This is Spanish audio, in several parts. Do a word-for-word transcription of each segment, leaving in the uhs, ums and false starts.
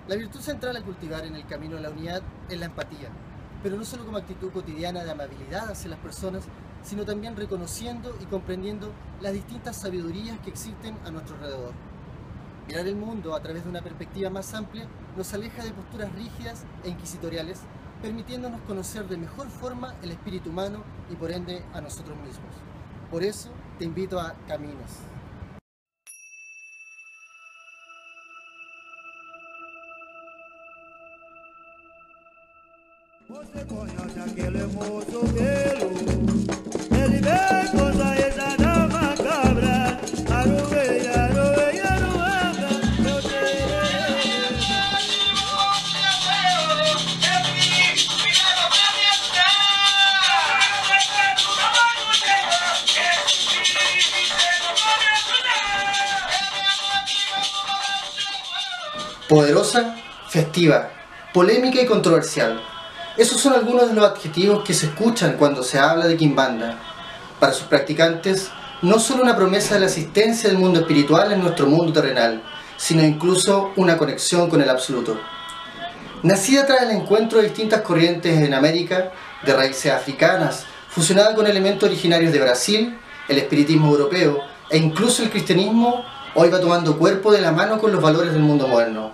La virtud central a cultivar en el camino de la unidad es la empatía, pero no solo como actitud cotidiana de amabilidad hacia las personas, sino también reconociendo y comprendiendo las distintas sabidurías que existen a nuestro alrededor. Mirar el mundo a través de una perspectiva más amplia nos aleja de posturas rígidas e inquisitoriales, permitiéndonos conocer de mejor forma el espíritu humano y por ende a nosotros mismos. Por eso te invito a Caminos. Você conhece aquele moço belo, ele vem com saída da macabra, aroe, aroe, aroanga, meu Poderosa, festiva, polémica y controversial. Esos son algunos de los adjetivos que se escuchan cuando se habla de Quimbanda. Para sus practicantes, no solo una promesa de la existencia del mundo espiritual en nuestro mundo terrenal, sino incluso una conexión con el absoluto. Nacida tras el encuentro de distintas corrientes en América, de raíces africanas, fusionada con elementos originarios de Brasil, el espiritismo europeo e incluso el cristianismo, hoy va tomando cuerpo de la mano con los valores del mundo moderno.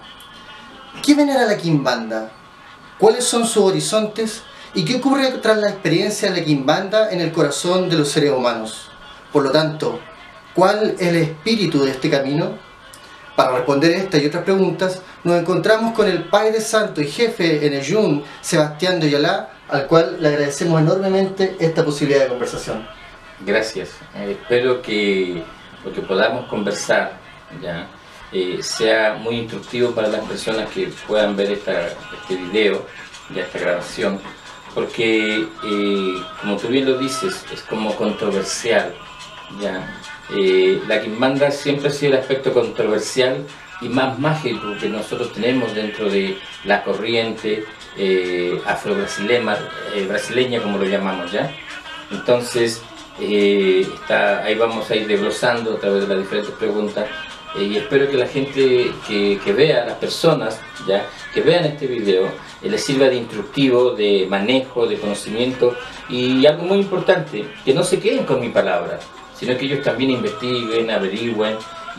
¿Qué venera la Quimbanda? ¿Cuáles son sus horizontes? ¿Y qué ocurre tras la experiencia de la Quimbanda en el corazón de los seres humanos? Por lo tanto, ¿cuál es el espíritu de este camino? Para responder estas y otras preguntas, nos encontramos con el Padre Santo y Jefe en Eyun, Sebastián de Oyalá, al cual le agradecemos enormemente esta posibilidad de conversación. Gracias. Eh, espero que lo que podamos conversar ya Eh, sea muy instructivo para las personas que puedan ver esta, este video, ya esta grabación, porque eh, como tú bien lo dices, es como controversial, ¿ya? Eh, la Quimbanda siempre ha sido el aspecto controversial y más mágico que nosotros tenemos dentro de la corriente eh, afro-brasileña, eh, brasileña como lo llamamos, ¿ya? Entonces, eh, está, ahí vamos a ir desglosando a través de las diferentes preguntas. Eh, y espero que la gente que, que vea, las personas ya que vean este video, eh, les sirva de instructivo, de manejo, de conocimiento y algo muy importante, que no se queden con mi palabra, sino que ellos también investiguen, averigüen,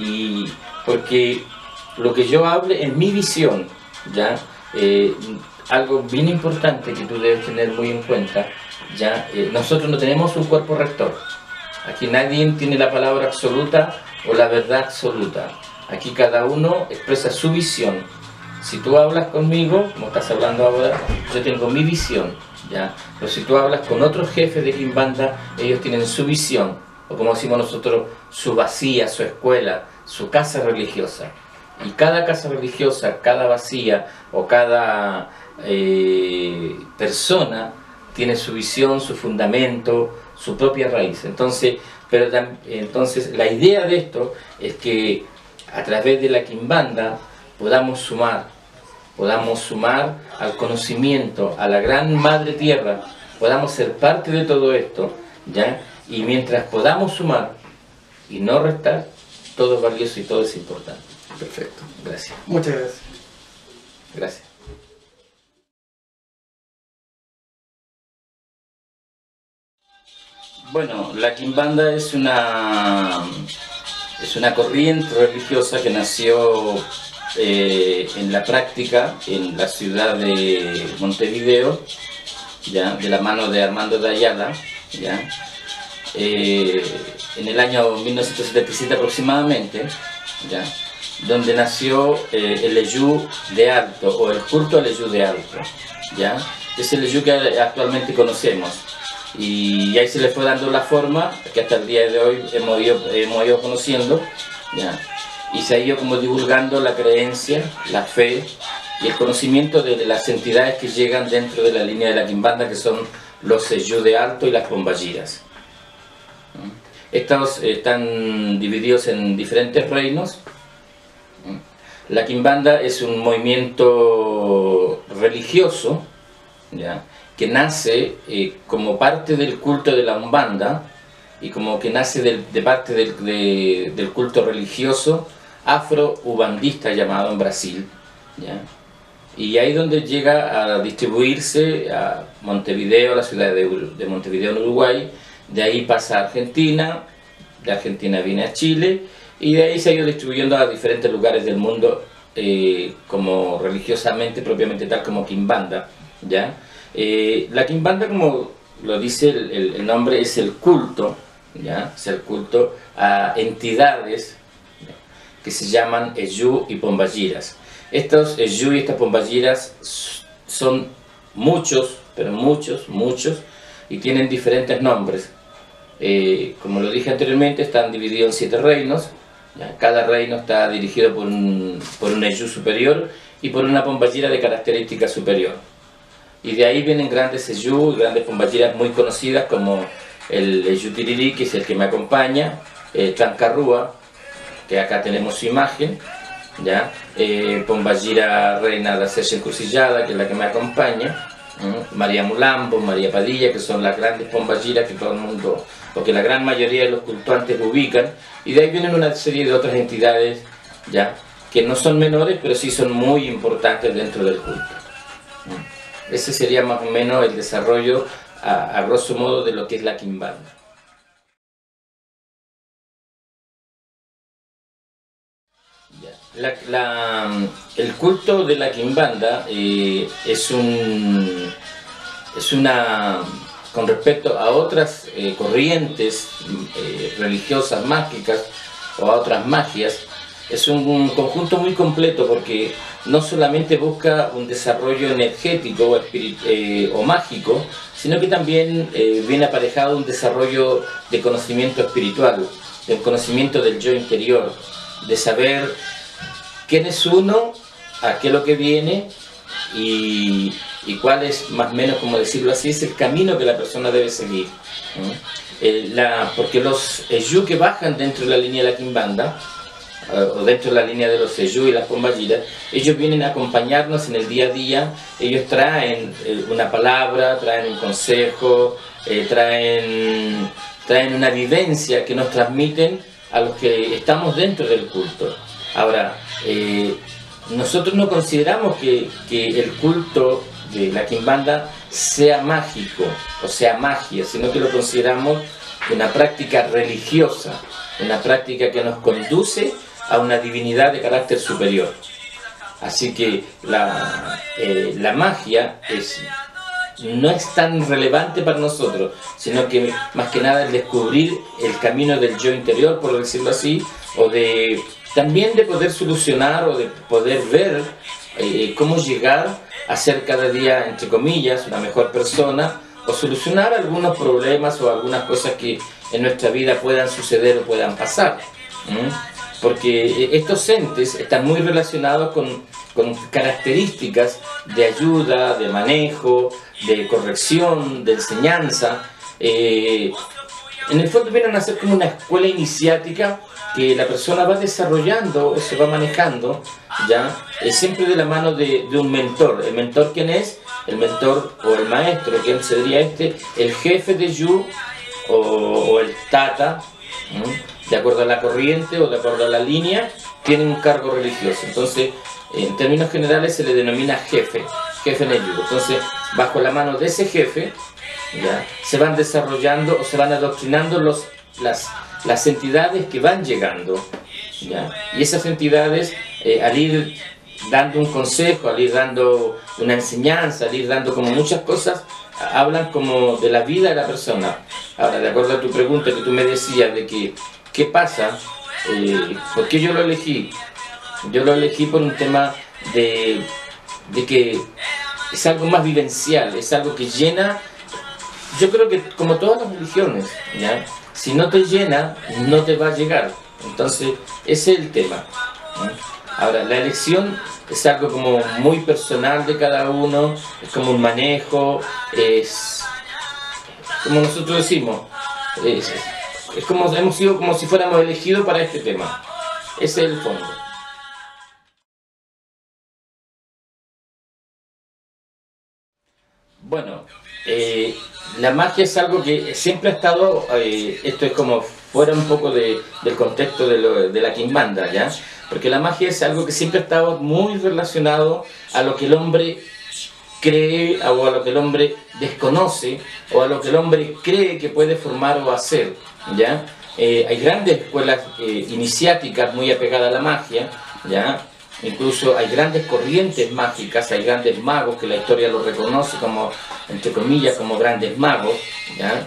y porque lo que yo hable es mi visión, ya eh, algo bien importante que tú debes tener muy en cuenta, ya eh, nosotros no tenemos un cuerpo rector, aquí nadie tiene la palabra absoluta o la verdad absoluta. Aquí cada uno expresa su visión. Si tú hablas conmigo, como estás hablando ahora, yo tengo mi visión, ¿ya? Pero si tú hablas con otros jefes de Quimbanda, ellos tienen su visión, o como decimos nosotros, su vacía, su escuela, su casa religiosa. Y cada casa religiosa, cada vacía o cada eh, persona tiene su visión, su fundamento, su propia raíz. Entonces, Pero entonces la idea de esto es que a través de la Quimbanda podamos sumar, podamos sumar al conocimiento, a la gran Madre Tierra, podamos ser parte de todo esto, ¿ya? Y mientras podamos sumar y no restar, todo es valioso y todo es importante. Perfecto. Gracias. Muchas gracias. Gracias. Bueno, la Quimbanda es una, es una corriente religiosa que nació eh, en la práctica en la ciudad de Montevideo, ya, de la mano de Armando de Ayala, ya, eh, en el año mil novecientos setenta y siete aproximadamente, ya, donde nació eh, el Eyú de Alto, o el culto al Eyú de Alto, ya, es el Eyú que actualmente conocemos. Y ahí se le fue dando la forma que hasta el día de hoy hemos ido, hemos ido conociendo, ¿ya? Y se ha ido como divulgando la creencia, la fe y el conocimiento de, de las entidades que llegan dentro de la línea de la Quimbanda, que son los Eyú de Alto y las Pombagiras. Estos están divididos en diferentes reinos. La Quimbanda es un movimiento religioso, ¿ya?, que nace eh, como parte del culto de la Umbanda y como que nace de, de parte del, de, del culto religioso afro-ubandista llamado en Brasil, ¿ya? y ahí es donde llega a distribuirse a Montevideo, la ciudad de, de Montevideo en Uruguay, de ahí pasa a Argentina, de Argentina viene a Chile, y de ahí se ha ido distribuyendo a diferentes lugares del mundo, eh, como religiosamente, propiamente tal, como quimbanda, ¿ya? Eh, la quimbanda, como lo dice el, el, el nombre, es el culto, ¿ya? Es el culto a entidades que se llaman Eyú y Pombagiras. Estos Eyú y estas Pombagiras son muchos, pero muchos, muchos, y tienen diferentes nombres. Eh, como lo dije anteriormente, están divididos en siete reinos. ¿Ya? Cada reino está dirigido por un, por un Eyú superior y por una Pombagira de característica superior. Y de ahí vienen grandes Eyú, grandes Pombagiras muy conocidas, como el Eyú Tirirí, que es el que me acompaña, el Tlancarrúa, que acá tenemos su imagen, ¿ya? Eh, Pombagira Reina de la Sella Encrucillada, que es la que me acompaña, ¿eh? María Mulambo, María Padilla, que son las grandes Pombagiras que todo el mundo, porque la gran mayoría de los cultuantes ubican, y de ahí vienen una serie de otras entidades, ¿ya? Que no son menores, pero sí son muy importantes dentro del culto. ¿eh? Ese sería más o menos el desarrollo, a, a grosso modo, de lo que es la quimbanda. La, la, el culto de la quimbanda eh, es un es una con respecto a otras eh, corrientes eh, religiosas mágicas o a otras magias, es un, un conjunto muy completo, porque no solamente busca un desarrollo energético o, eh, o mágico, sino que también eh, viene aparejado un desarrollo de conocimiento espiritual, del conocimiento del yo interior, de saber quién es uno, a qué es lo que viene y, y cuál es, más o menos, como decirlo así, es el camino que la persona debe seguir. ¿eh? Eh, la, porque los Eyú que bajan dentro de la línea de la quimbanda, eh, o dentro de la línea de los Eyú y las Pombagiras, ellos vienen a acompañarnos en el día a día. Ellos traen eh, una palabra, traen un consejo, eh, traen, traen una vivencia que nos transmiten a los que estamos dentro del culto. Ahora, eh, nosotros no consideramos que, que el culto de la quimbanda sea mágico o sea magia, sino que lo consideramos una práctica religiosa, una práctica que nos conduce a una divinidad de carácter superior. Así que la, eh, la magia es, no es tan relevante para nosotros, sino que más que nada el descubrir el camino del yo interior, por decirlo así, o de también de poder solucionar o de poder ver eh, cómo llegar a ser cada día, entre comillas, una mejor persona, o solucionar algunos problemas o algunas cosas que en nuestra vida puedan suceder o puedan pasar. ¿Mm? Porque estos entes están muy relacionados con, con características de ayuda, de manejo, de corrección, de enseñanza. Eh, en el fondo vienen a ser como una escuela iniciática que la persona va desarrollando o se va manejando, ¿ya? Eh, siempre de la mano de, de un mentor. ¿El mentor quién es? El mentor o el maestro, ¿quién sería este? El jefe de Eyú o, o el tata, ¿eh? De acuerdo a la corriente o de acuerdo a la línea, tiene un cargo religioso. Entonces, en términos generales se le denomina jefe, jefe en Eyú. Entonces, bajo la mano de ese jefe, ¿ya? Se van desarrollando o se van adoctrinando los, las, las entidades que van llegando, ¿ya? Y esas entidades, eh, al ir dando un consejo, al ir dando una enseñanza, al ir dando como muchas cosas, hablan como de la vida de la persona. Ahora, de acuerdo a tu pregunta que tú me decías de que ¿qué pasa? Eh, ¿Por qué yo lo elegí? Yo lo elegí por un tema de, de que es algo más vivencial, es algo que llena. Yo creo que como todas las religiones, ¿ya? Si no te llena, no te va a llegar. Entonces, ese es el tema. ¿eh? Ahora, la elección es algo como muy personal de cada uno, es como un manejo, es como nosotros decimos, es, es como hemos sido como si fuéramos elegidos para este tema. Ese es el fondo. Bueno, eh, la magia es algo que siempre ha estado, eh, esto es como fuera un poco de, del contexto de, lo, de la quimbanda, ¿ya? Porque la magia es algo que siempre ha estado muy relacionado a lo que el hombre cree o a lo que el hombre desconoce o a lo que el hombre cree que puede formar o hacer, ¿ya? Eh, hay grandes escuelas eh, iniciáticas muy apegadas a la magia, ¿ya? Incluso hay grandes corrientes mágicas, hay grandes magos que la historia los reconoce como, entre comillas, como grandes magos, ¿ya?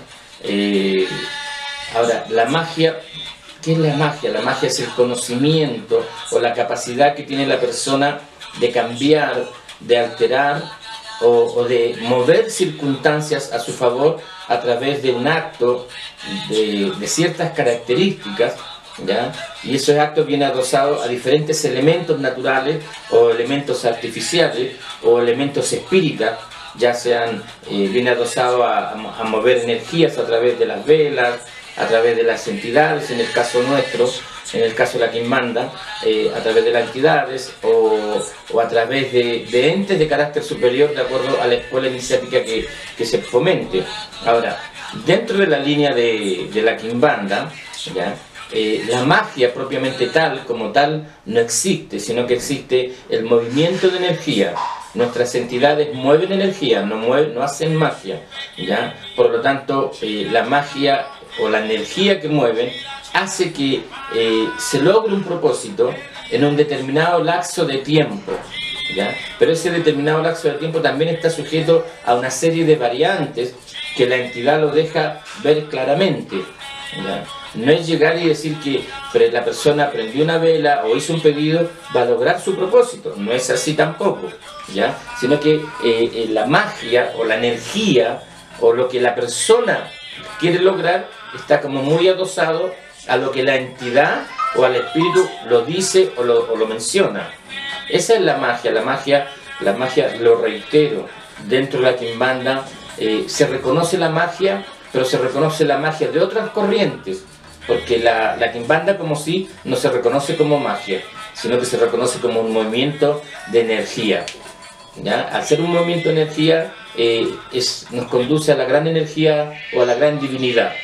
Eh, ahora, la magia, ¿qué es la magia? La magia es el conocimiento o la capacidad que tiene la persona de cambiar, de alterar o, o de mover circunstancias a su favor a través de un acto de, de ciertas características, ¿ya? Y esos actos vienen adosados a diferentes elementos naturales o elementos artificiales o elementos espíritas, ya sean, eh, viene adosado a, a mover energías a través de las velas, a través de las entidades, en el caso nuestro, en el caso de la Quimbanda, eh, a través de las entidades o, o a través de, de entes de carácter superior de acuerdo a la escuela iniciática que, que se fomente. Ahora, dentro de la línea de, de la Quimbanda, ¿ya? Eh, la magia propiamente tal, como tal, no existe, sino que existe el movimiento de energía. Nuestras entidades mueven energía, no, mueven, no hacen magia, ¿ya? Por lo tanto, eh, la magia o la energía que mueven hace que eh, se logre un propósito en un determinado lapso de tiempo, ¿ya? Pero ese determinado lapso de tiempo también está sujeto a una serie de variantes que la entidad lo deja ver claramente, ¿ya? No es llegar y decir que la persona prendió una vela o hizo un pedido, va a lograr su propósito. No es así tampoco, ¿ya? Sino que eh, la magia o la energía o lo que la persona quiere lograr está como muy adosado a lo que la entidad o al espíritu lo dice o lo, o lo menciona. Esa es la magia. La magia, la magia, lo reitero, dentro de la Quimbanda eh, se reconoce la magia, pero se reconoce la magia de otras corrientes. Porque la, la Quimbanda como sí no se reconoce como magia, sino que se reconoce como un movimiento de energía, ¿ya? Al ser un movimiento de energía, eh, es, nos conduce a la gran energía o a la gran divinidad.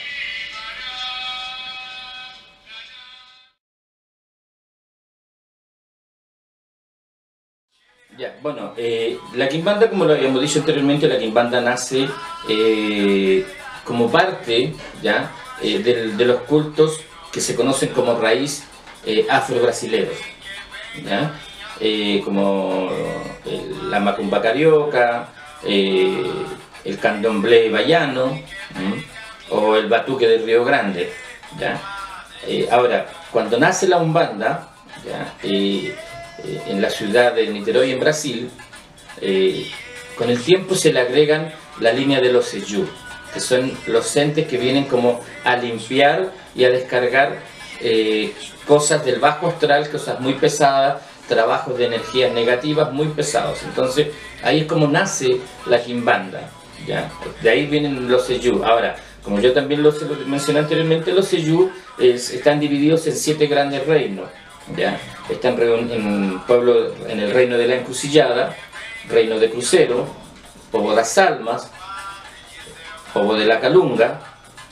Ya, bueno, eh, la Quimbanda, como lo habíamos dicho anteriormente, la Quimbanda nace eh, como parte, ¿ya? Eh, de, de los cultos que se conocen como raíz eh, afro-brasileros, ¿ya? Eh, como el, la macumba carioca, eh, el candomblé baiano, ¿m? o el batuque del Río Grande, ¿ya? Eh, ahora, cuando nace la Umbanda, ¿ya? Eh, eh, en la ciudad de Niterói, en Brasil, eh, con el tiempo se le agregan la línea de los Exu, que son los entes que vienen como a limpiar y a descargar eh, cosas del bajo astral, cosas muy pesadas, trabajos de energías negativas muy pesados. Entonces ahí es como nace la Quimbanda, ¿ya? De ahí vienen los Exu. Ahora, como yo también lo mencioné anteriormente, los Exu están divididos en siete grandes reinos, ¿ya? Están en, pueblo, en el reino de la Encrucillada, reino de Crucero, Povo das Almas, Povo de la Calunga,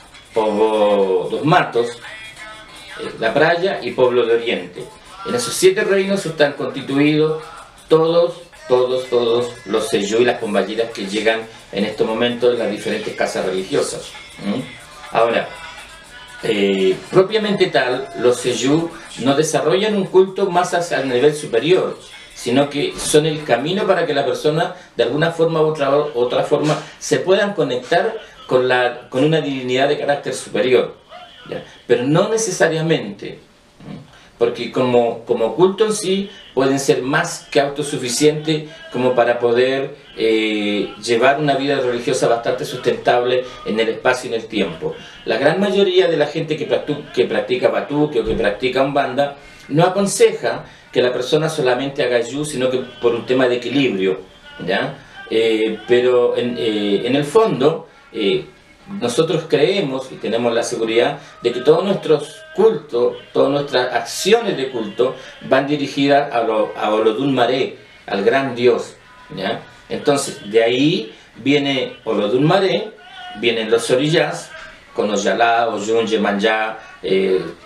Povo dos Matos, eh, La Praia y Pueblo de Oriente. En esos siete reinos están constituidos todos, todos, todos los Exu y las pomballeras que llegan en estos momentos en las diferentes casas religiosas. ¿Mm? Ahora, eh, propiamente tal, los Exu no desarrollan un culto más hacia el nivel superior, sino que son el camino para que la persona, de alguna forma u otra, otra forma, se puedan conectar con, la, con una divinidad de carácter superior, ¿ya? Pero no necesariamente, porque como, como culto en sí pueden ser más que autosuficientes como para poder eh, llevar una vida religiosa bastante sustentable en el espacio y en el tiempo. La gran mayoría de la gente que, practica, que practica batuque o que practica umbanda no aconseja que la persona solamente haga Exu, sino que por un tema de equilibrio, ¿ya? Eh, pero en, eh, en el fondo, eh, nosotros creemos y tenemos la seguridad de que todos nuestros cultos, todas nuestras acciones de culto van dirigidas a, lo, a Olodum Maré, al gran Dios, ¿ya? Entonces, de ahí viene Olodum Maré, vienen los orillás, con Oyalá, Oyun, Yemanjá, eh,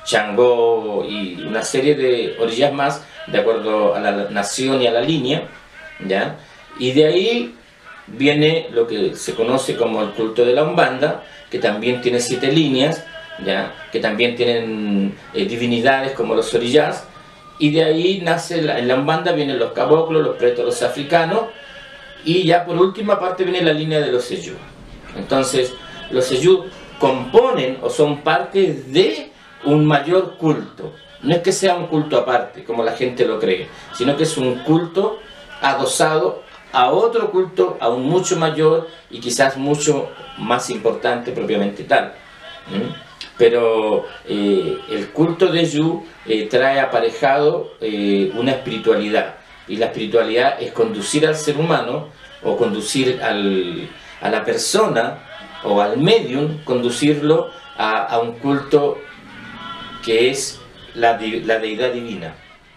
Changó y una serie de orillas más, de acuerdo a la nación y a la línea, ¿ya? Y de ahí viene lo que se conoce como el culto de la Umbanda, que también tiene siete líneas, ¿ya? Que también tienen eh, divinidades como los orillás, y de ahí nace, la, en la Umbanda vienen los caboclos, los pretos, los africanos, y ya por última parte viene la línea de los seyú. Entonces, los seyú componen o son parte de un mayor culto. No es que sea un culto aparte, como la gente lo cree, sino que es un culto adosado a otro culto aún mucho mayor y quizás mucho más importante propiamente tal. ¿Mm? Pero eh, el culto de Yu eh, trae aparejado eh, una espiritualidad, y la espiritualidad es conducir al ser humano o conducir al, a la persona o al medium, conducirlo a, a un culto que es la, la deidad divina.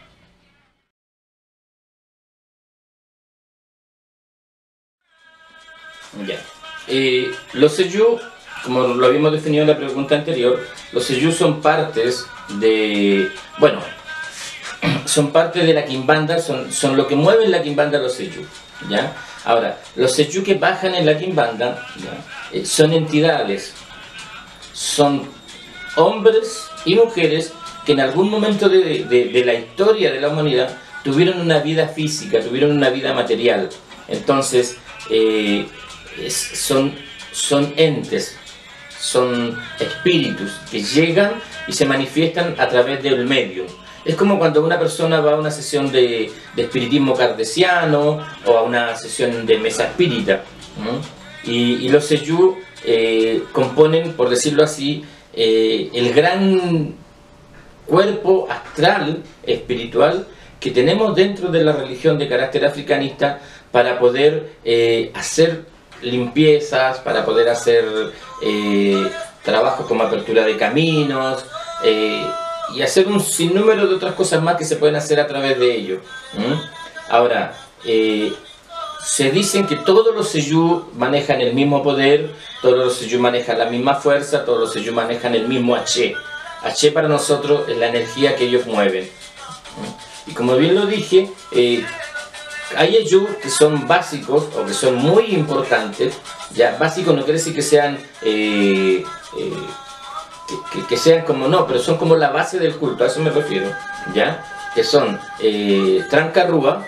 Ya. Eh, los seyú, como lo habíamos definido en la pregunta anterior, los seyú son partes de, bueno, son parte de la quimbanda, son, son lo que mueve en la quimbanda los seyú, ¿ya? Ahora, los seyú que bajan en la quimbanda, ¿ya? Eh, son entidades, son hombres y mujeres que en algún momento de, de, de la historia de la humanidad tuvieron una vida física, tuvieron una vida material. Entonces, eh, es, son, son entes, son espíritus que llegan y se manifiestan a través del medio. Es como cuando una persona va a una sesión de, de espiritismo kardesiano o a una sesión de mesa espírita, ¿no? y, y los seyú eh, componen, por decirlo así, eh, el gran cuerpo astral espiritual que tenemos dentro de la religión de carácter africanista para poder eh, hacer limpiezas, para poder hacer eh, trabajos como apertura de caminos, eh, y hacer un sinnúmero de otras cosas más que se pueden hacer a través de ello. ¿Mm? Ahora, eh, se dicen que todos los seyú manejan el mismo poder, todos los seyú manejan la misma fuerza, todos los seyú manejan el mismo H. H para nosotros es la energía que ellos mueven. ¿Mm? Y como bien lo dije, eh, hay seyú que son básicos o que son muy importantes. Ya, básicos no quiere decir que sean... Eh, eh, Que, que, que sean como no, pero son como la base del culto, a eso me refiero, ¿ya? Que son eh, Trancarrúa,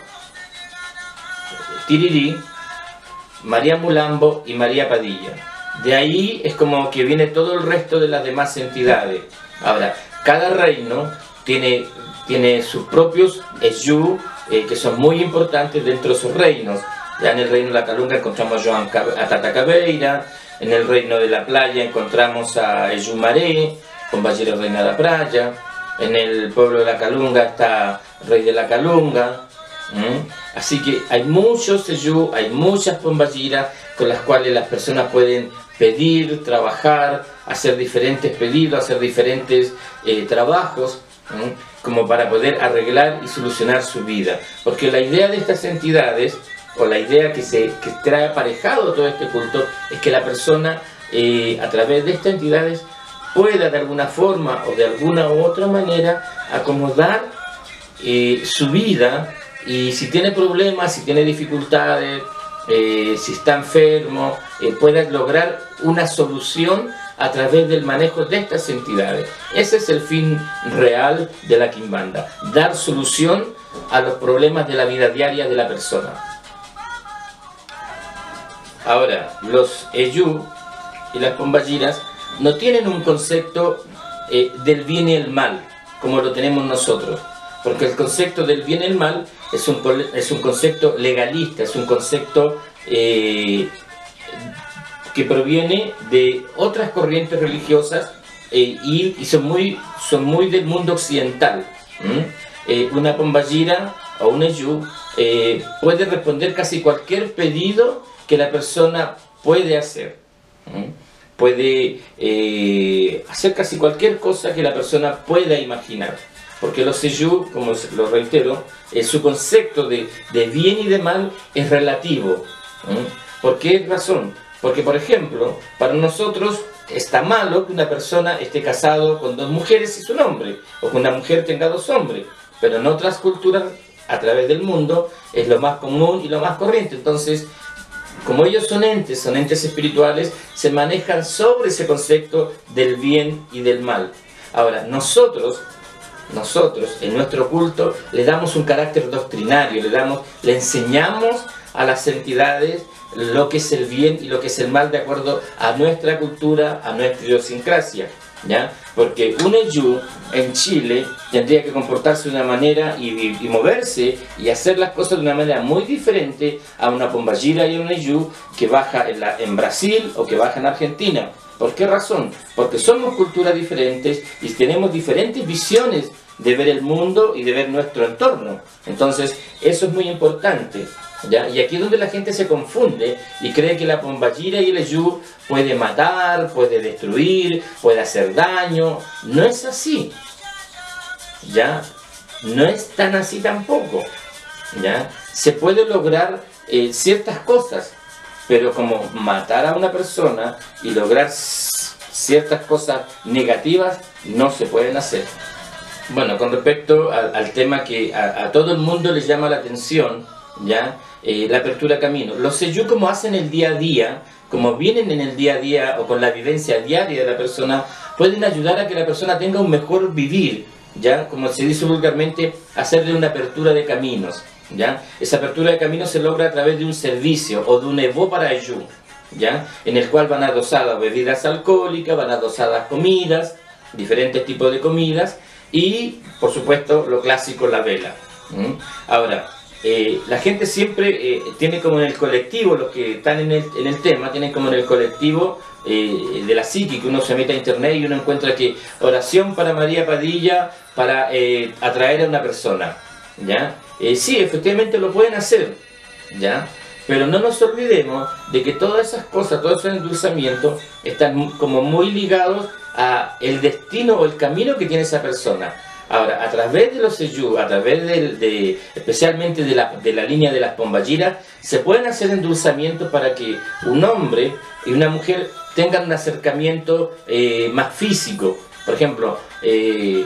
Tirirí, María Mulambo y María Padilla. De ahí es como que viene todo el resto de las demás entidades. Ahora, cada reino tiene, tiene sus propios seyú, eh, que son muy importantes dentro de sus reinos. Ya en el reino de la Calunga encontramos a, Joan, a Tata Caveira. En el reino de la playa encontramos a Eyumaré, Pombagira reina de la playa. En el pueblo de la Calunga está rey de la Calunga. ¿Mm? Así que hay muchos seyú, hay muchas pombagiras con las cuales las personas pueden pedir, trabajar, hacer diferentes pedidos, hacer diferentes eh, trabajos, ¿Mm? como para poder arreglar y solucionar su vida. Porque la idea de estas entidades, o la idea que, se, que trae aparejado todo este culto, es que la persona eh, a través de estas entidades pueda de alguna forma o de alguna u otra manera acomodar eh, su vida, y si tiene problemas, si tiene dificultades, eh, si está enfermo, eh, pueda lograr una solución a través del manejo de estas entidades. Ese es el fin real de la quimbanda, dar solución a los problemas de la vida diaria de la persona. Ahora, los seyú y las pombagiras no tienen un concepto eh, del bien y el mal, como lo tenemos nosotros. Porque el concepto del bien y el mal es un, es un concepto legalista, es un concepto eh, que proviene de otras corrientes religiosas eh, y, y son, muy, son muy del mundo occidental. ¿Mm? Eh, una pombagira o un seyú eh, puede responder casi cualquier pedido que la persona puede hacer. ¿Mm? Puede eh, hacer casi cualquier cosa que la persona pueda imaginar. Porque los seyú, como lo reitero, eh, su concepto de, de bien y de mal es relativo. ¿Mm? ¿Por qué razón? Porque, por ejemplo, para nosotros está malo que una persona esté casado con dos mujeres y su hombre, o que una mujer tenga dos hombres, pero en otras culturas a través del mundo es lo más común y lo más corriente. Entonces, como ellos son entes, son entes espirituales, se manejan sobre ese concepto del bien y del mal. Ahora, nosotros, nosotros en nuestro culto le damos un carácter doctrinario, le, damos, le enseñamos a las entidades lo que es el bien y lo que es el mal de acuerdo a nuestra cultura, a nuestra idiosincrasia, ¿ya? Porque un Eyú en Chile tendría que comportarse de una manera y, y, y moverse y hacer las cosas de una manera muy diferente a una Pombagira y un Eyú que baja en, la, en Brasil o que baja en Argentina. ¿Por qué razón? Porque somos culturas diferentes y tenemos diferentes visiones de ver el mundo y de ver nuestro entorno. Entonces, eso es muy importante, ¿ya? Y aquí es donde la gente se confunde y cree que la Pombagira y el Eyú puede matar, puede destruir, puede hacer daño. No es así, ¿ya? No es tan así tampoco, ¿ya? Se puede lograr eh, ciertas cosas, pero como matar a una persona y lograr ciertas cosas negativas no se pueden hacer. Bueno, con respecto al, al tema que a, a todo el mundo les llama la atención, ¿ya? Eh, la apertura de camino. Los Eyú, como hacen el día a día, como vienen en el día a día o con la vivencia diaria de la persona, pueden ayudar a que la persona tenga un mejor vivir, ¿ya? Como se dice vulgarmente, hacerle una apertura de caminos, ¿ya? Esa apertura de caminos se logra a través de un servicio o de un Evo para Eyú, ¿ya? En el cual van adosadas bebidas alcohólicas, van adosadas comidas, diferentes tipos de comidas y, por supuesto, lo clásico, la vela. ¿Mm? Ahora, Eh, la gente siempre eh, tiene como en el colectivo, los que están en el, en el tema, tienen como en el colectivo eh, de la psique, que uno se mete a internet y uno encuentra que oración para María Padilla para eh, atraer a una persona, ¿ya? Eh, sí, efectivamente lo pueden hacer, ¿ya? Pero no nos olvidemos de que todas esas cosas, todos esos endulzamientos están como muy ligados a el destino o el camino que tiene esa persona. Ahora, a través de los Eyú, a través de, de, especialmente de la, de la línea de las Pombagiras, se pueden hacer endulzamientos para que un hombre y una mujer tengan un acercamiento eh, más físico. Por ejemplo, eh,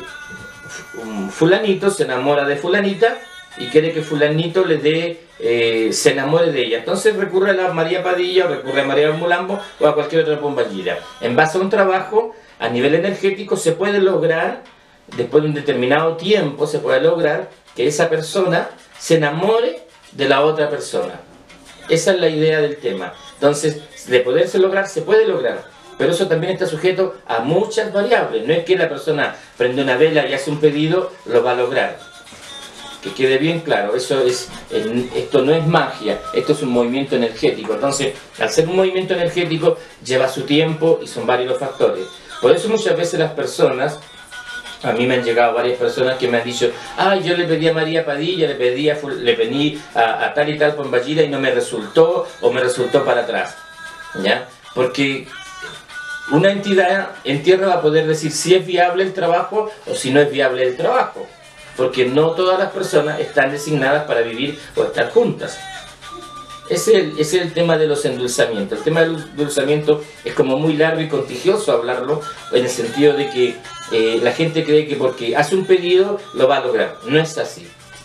un fulanito se enamora de fulanita y quiere que fulanito le dé, eh, se enamore de ella. Entonces recurre a la María Padilla o recurre a María Mulambo o a cualquier otra Pombagira. En base a un trabajo a nivel energético se puede lograr, después de un determinado tiempo, se puede lograr que esa persona se enamore de la otra persona. Esa es la idea del tema. Entonces, de poderse lograr, se puede lograr. Pero eso también está sujeto a muchas variables. No es que la persona prende una vela y hace un pedido, lo va a lograr. Que quede bien claro, eso es, esto no es magia, esto es un movimiento energético. Entonces, al ser un movimiento energético, lleva su tiempo y son varios los factores. Por eso muchas veces las personas, a mí me han llegado varias personas que me han dicho, ah, yo le pedí a María Padilla, le pedí a, le pedí a, a tal y tal Pombagira y no me resultó, o me resultó para atrás, ¿ya? Porque una entidad en tierra va a poder decir si es viable el trabajo o si no es viable el trabajo, porque no todas las personas están designadas para vivir o estar juntas. Ese es, el, ese es el tema de los endulzamientos. El tema del endulzamiento es como muy largo y contigioso hablarlo, en el sentido de que eh, la gente cree que porque hace un pedido lo va a lograr. No es así.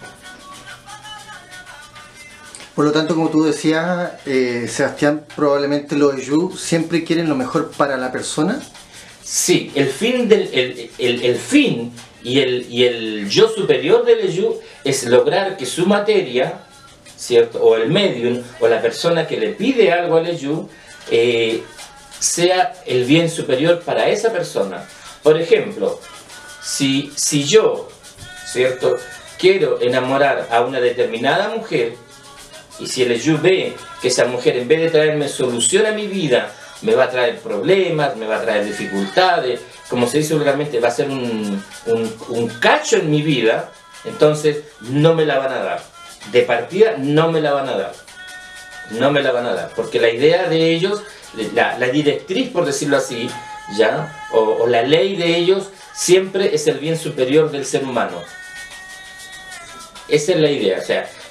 Por lo tanto, como tú decías, eh, Sebastián, probablemente los Eyú siempre quieren lo mejor para la persona. Sí, el fin, del, el, el, el fin y, el, y el yo superior del Eyú es lograr que su materia, ¿cierto? O el medium, o la persona que le pide algo al Eyú, eh, sea el bien superior para esa persona. Por ejemplo, si, si yo, ¿cierto?, quiero enamorar a una determinada mujer, y si el Eyú ve que esa mujer, en vez de traerme solución a mi vida, me va a traer problemas, me va a traer dificultades, como se dice vulgarmente, va a ser un, un, un cacho en mi vida, entonces no me la van a dar. De partida no me la van a dar, no me la van a dar, porque la idea de ellos, la, la directriz, por decirlo así, ya, o, o la ley de ellos, siempre es el bien superior del ser humano. Esa es la idea. O sea,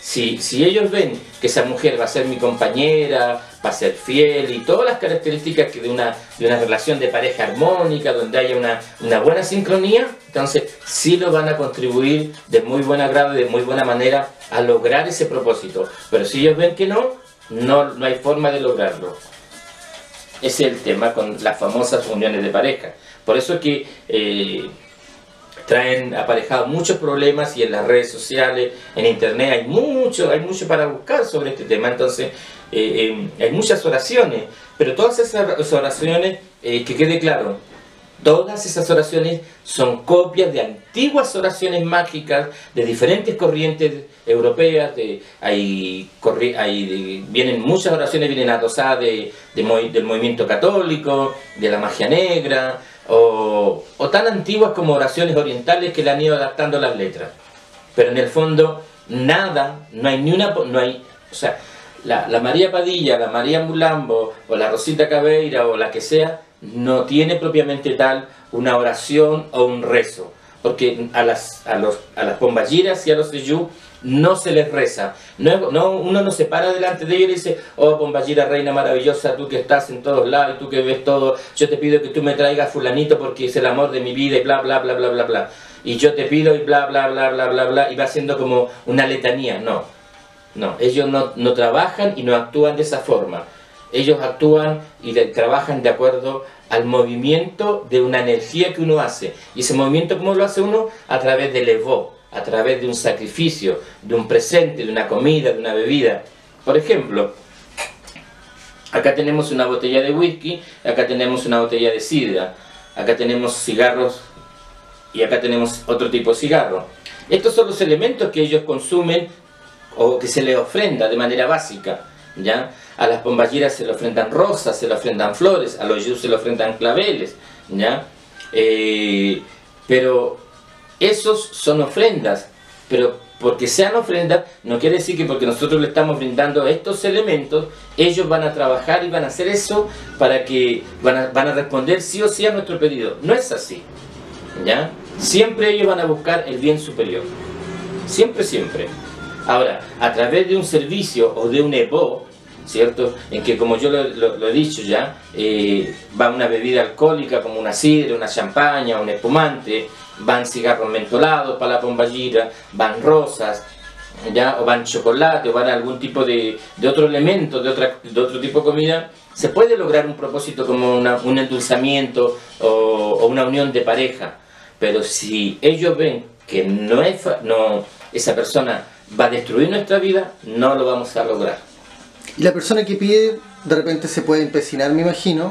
si, si ellos ven que esa mujer va a ser mi compañera, va a ser fiel y todas las características que de, una, de una relación de pareja armónica, donde haya una, una buena sincronía, entonces sí lo van a contribuir de muy buen agrado y de muy buena manera a lograr ese propósito. Pero si ellos ven que no, no, no hay forma de lograrlo. Ese es el tema con las famosas uniones de pareja. Por eso es que eh, traen aparejados muchos problemas, y en las redes sociales, en internet hay mucho, hay mucho para buscar sobre este tema. Entonces eh, eh, hay muchas oraciones, pero todas esas oraciones, eh, que quede claro, todas esas oraciones son copias de antiguas oraciones mágicas de diferentes corrientes europeas. De, hay, hay, de, vienen muchas oraciones, vienen adosadas de, de, del movimiento católico, de la magia negra, o, o tan antiguas como oraciones orientales que le han ido adaptando las letras. Pero en el fondo, nada, no hay ni una... No hay, o sea, la, la María Padilla, la María Mulambo, o la Rosita Cabeira, o la que sea, no tiene propiamente tal una oración o un rezo, porque a las, a los, a las pombagiras y a los seyú no se les reza. No, no, uno no se para delante de ellos y dice: oh pombagira, reina maravillosa, tú que estás en todos lados y tú que ves todo, yo te pido que tú me traigas fulanito porque es el amor de mi vida y bla bla bla bla bla bla, y yo te pido y bla bla bla bla bla bla, y va siendo como una letanía. No, no, ellos no, no trabajan y no actúan de esa forma. Ellos actúan y de, trabajan de acuerdo al movimiento de una energía que uno hace. Y ese movimiento, ¿cómo lo hace uno? A través del Evo, a través de un sacrificio, de un presente, de una comida, de una bebida. Por ejemplo, acá tenemos una botella de whisky, acá tenemos una botella de sidra, acá tenemos cigarros y acá tenemos otro tipo de cigarro. Estos son los elementos que ellos consumen o que se les ofrenda de manera básica, ¿ya? A las pombagiras se le ofrendan rosas, se le ofrendan flores, a los yus se le ofrendan claveles, ¿ya? Eh, pero esos son ofrendas, pero porque sean ofrendas no quiere decir que porque nosotros le estamos brindando estos elementos, ellos van a trabajar y van a hacer eso para que van a, van a responder sí o sí a nuestro pedido. No es así, ¿ya? Siempre ellos van a buscar el bien superior, siempre, siempre. Ahora, a través de un servicio o de un evo, ¿cierto? En que, como yo lo, lo, lo he dicho ya, eh, va una bebida alcohólica como una sidra, una champaña, un espumante, van cigarros mentolados para la pombagira, van rosas, ¿ya? O van chocolate, o van algún tipo de, de otro elemento, de, otra, de otro tipo de comida. Se puede lograr un propósito como una, un endulzamiento o, o una unión de pareja, pero si ellos ven que no es, no, esa persona va a destruir nuestra vida, no lo vamos a lograr. Y la persona que pide, de repente se puede empecinar, me imagino,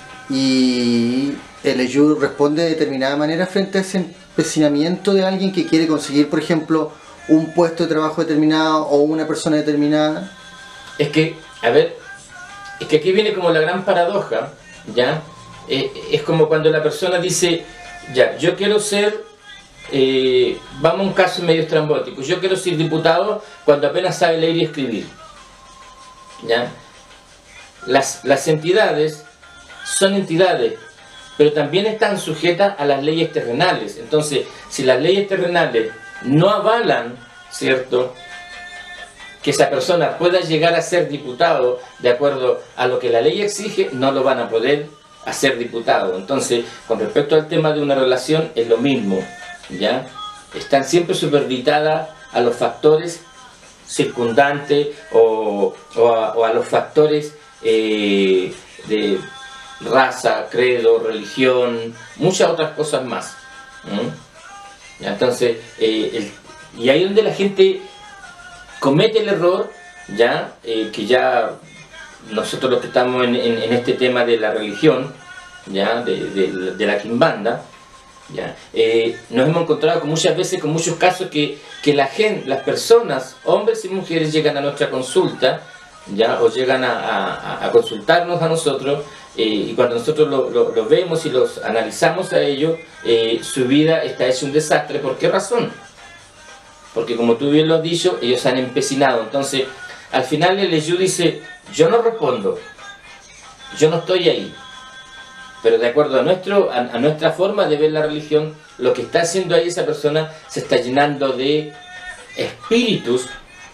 y el Eyú responde de determinada manera frente a ese empecinamiento de alguien que quiere conseguir, por ejemplo, un puesto de trabajo determinado o una persona determinada. Es que, a ver, es que aquí viene como la gran paradoja, ¿ya? Eh, es como cuando la persona dice: ya, yo quiero ser, eh, vamos a un caso medio estrambótico, yo quiero ser diputado cuando apenas sabe leer y escribir. ¿Ya? Las, las entidades son entidades, pero también están sujetas a las leyes terrenales. Entonces, si las leyes terrenales no avalan, ¿cierto?, que esa persona pueda llegar a ser diputado de acuerdo a lo que la ley exige, no lo van a poder hacer diputado. Entonces, con respecto al tema de una relación, es lo mismo, ¿ya? Están siempre superditadas a los factores circundante o, o, a, o a los factores eh, de raza, credo, religión, muchas otras cosas más. ¿Mm? Entonces, eh, el, y ahí donde la gente comete el error, ya eh, que ya nosotros los que estamos en, en, en este tema de la religión, ya de, de, de la quimbanda, ¿ya? Eh, nos hemos encontrado con muchas veces con muchos casos que, que la gente, las personas, hombres y mujeres, llegan a nuestra consulta, ¿ya? O llegan a, a, a consultarnos a nosotros, eh, y cuando nosotros lo, lo, lo vemos y los analizamos a ellos, eh, su vida está hecha un desastre. ¿Por qué razón? Porque, como tú bien lo has dicho, ellos se han empecinado. Entonces, al final el Eyú dice: yo no respondo, yo no estoy ahí. Pero de acuerdo a, nuestro, a, a nuestra forma de ver la religión, lo que está haciendo ahí esa persona se está llenando de espíritus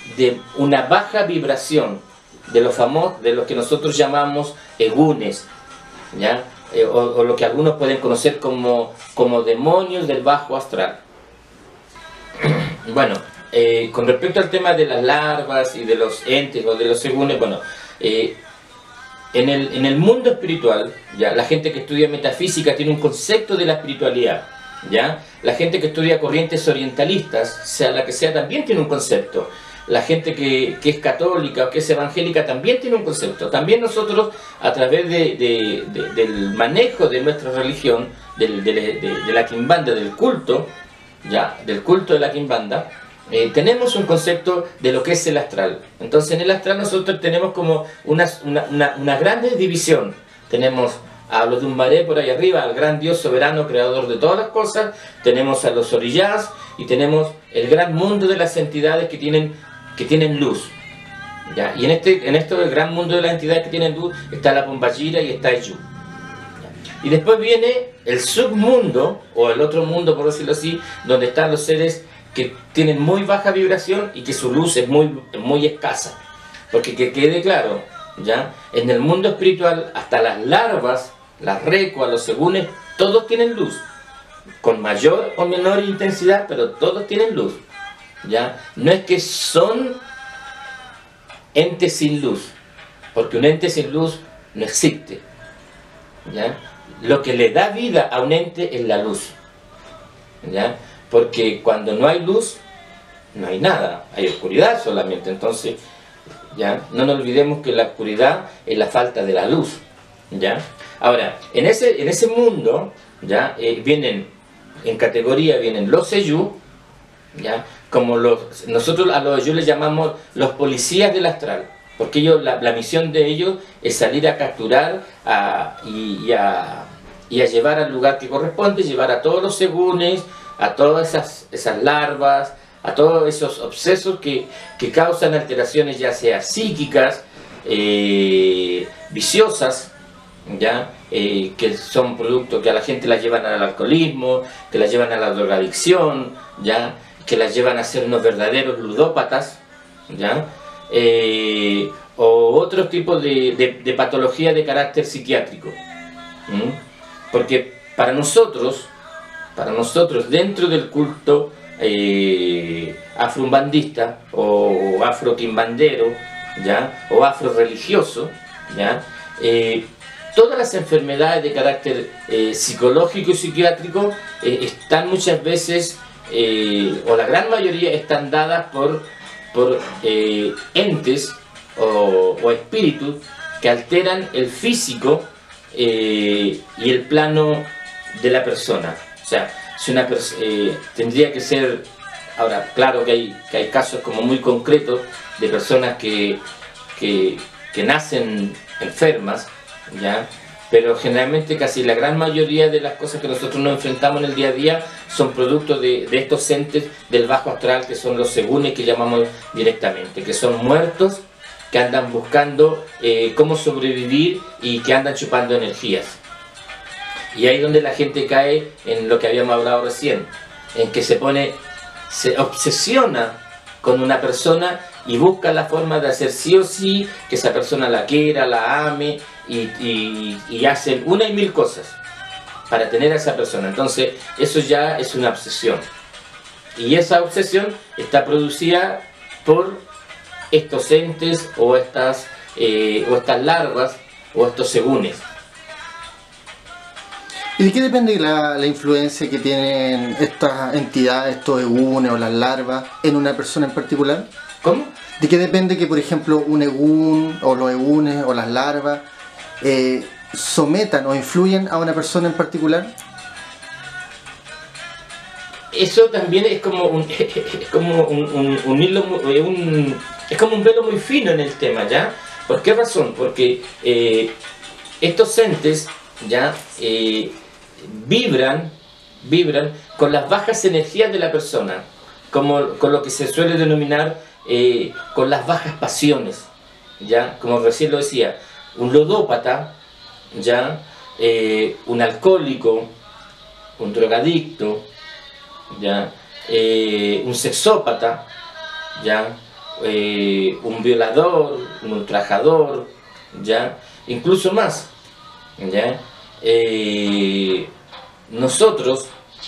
de una baja vibración, de los famosos, de lo que nosotros llamamos egunes, ¿ya? Eh, o, o lo que algunos pueden conocer como, como demonios del bajo astral. Bueno, eh, con respecto al tema de las larvas y de los entes o de los egunes, bueno, eh, en, el, en el mundo espiritual, ya, la gente que estudia metafísica tiene un concepto de la espiritualidad, ¿ya? La gente que estudia corrientes orientalistas, sea la que sea, también tiene un concepto. La gente que, que es católica o que es evangélica también tiene un concepto. También nosotros, a través de, de, de, del manejo de nuestra religión, del, de, de, de la quimbanda, del culto, ya, del culto de la quimbanda, eh, tenemos un concepto de lo que es el astral. Entonces en el astral nosotros tenemos como una, una, una, una gran división. Tenemos a los Dumbaré por ahí arriba, al gran Dios soberano, creador de todas las cosas. Tenemos a los orillás y tenemos el gran mundo de las entidades que tienen, que tienen luz. ¿Ya? Y en este, en este gran mundo de las entidades que tienen luz está la Pombayira y está Eyú. Y después viene el submundo, o el otro mundo por decirlo así, donde están los seres que tienen muy baja vibración y que su luz es muy, muy escasa. Porque que quede claro, ¿ya? En el mundo espiritual hasta las larvas, las recuas, los egunes, todos tienen luz. Con mayor o menor intensidad, pero todos tienen luz. ¿Ya? No es que son entes sin luz, porque un ente sin luz no existe. ¿Ya? Lo que le da vida a un ente es la luz. ¿Ya? Porque cuando no hay luz, no hay nada, hay oscuridad solamente. Entonces, ¿ya? No nos olvidemos que la oscuridad es la falta de la luz. ¿Ya? Ahora, en ese, en ese mundo, ¿ya? Eh, vienen, en categoría vienen los Eyú, ¿ya? Como los, nosotros a los Eyú les llamamos los policías del astral, porque ellos, la, la misión de ellos es salir a capturar a, y, y, a, y a llevar al lugar que corresponde, llevar a todos los egunes, a todas esas, esas larvas, a todos esos obsesos que, que causan alteraciones ya sea psíquicas, eh, viciosas, ¿ya? Eh, que son productos que a la gente la llevan al alcoholismo, que la llevan a la drogadicción, ¿ya? Que la llevan a ser unos verdaderos ludópatas, ¿ya? Eh, o otro tipo de, de, de patología de carácter psiquiátrico. ¿Mm? Porque para nosotros, para nosotros dentro del culto eh, afro-umbandista o afro-quimbandero, ¿ya? O afro-religioso, ¿ya? Eh, todas las enfermedades de carácter eh, psicológico y psiquiátrico eh, están muchas veces, eh, o la gran mayoría, están dadas por, por eh, entes o, o espíritus que alteran el físico eh, y el plano de la persona. O sea, si una pers eh, tendría que ser, ahora claro que hay, que hay casos como muy concretos de personas que, que, que nacen enfermas, ¿ya? Pero generalmente casi la gran mayoría de las cosas que nosotros nos enfrentamos en el día a día son producto de, de estos entes del bajo astral, que son los egunes, que llamamos directamente, que son muertos que andan buscando eh, cómo sobrevivir y que andan chupando energías. Y ahí es donde la gente cae en lo que habíamos hablado recién, en que se pone, se obsesiona con una persona y busca la forma de hacer sí o sí que esa persona la quiera, la ame, y, y, y hacen una y mil cosas para tener a esa persona. Entonces eso ya es una obsesión, y esa obsesión está producida por estos entes o estas, eh, o estas larvas o estos egunes. ¿Y de qué depende la, la influencia que tienen estas entidades, estos egunes o las larvas en una persona en particular? ¿Cómo? ¿De qué depende que, por ejemplo, un egún o los egunes o las larvas eh, sometan o influyen a una persona en particular? Eso también es como un, es como un, un, un hilo, un, es como un velo muy fino en el tema, ¿ya? ¿Por qué razón? Porque eh, estos entes, ¿ya? Eh, vibran, vibran con las bajas energías de la persona, como, con lo que se suele denominar eh, con las bajas pasiones, ¿ya? Como recién lo decía, un ludópata, ¿ya? Eh, un alcohólico, un drogadicto, ¿ya? Eh, un sexópata, ¿ya? eh, un violador, un ultrajador, ¿ya? Incluso más, ¿ya? Eh, nosotros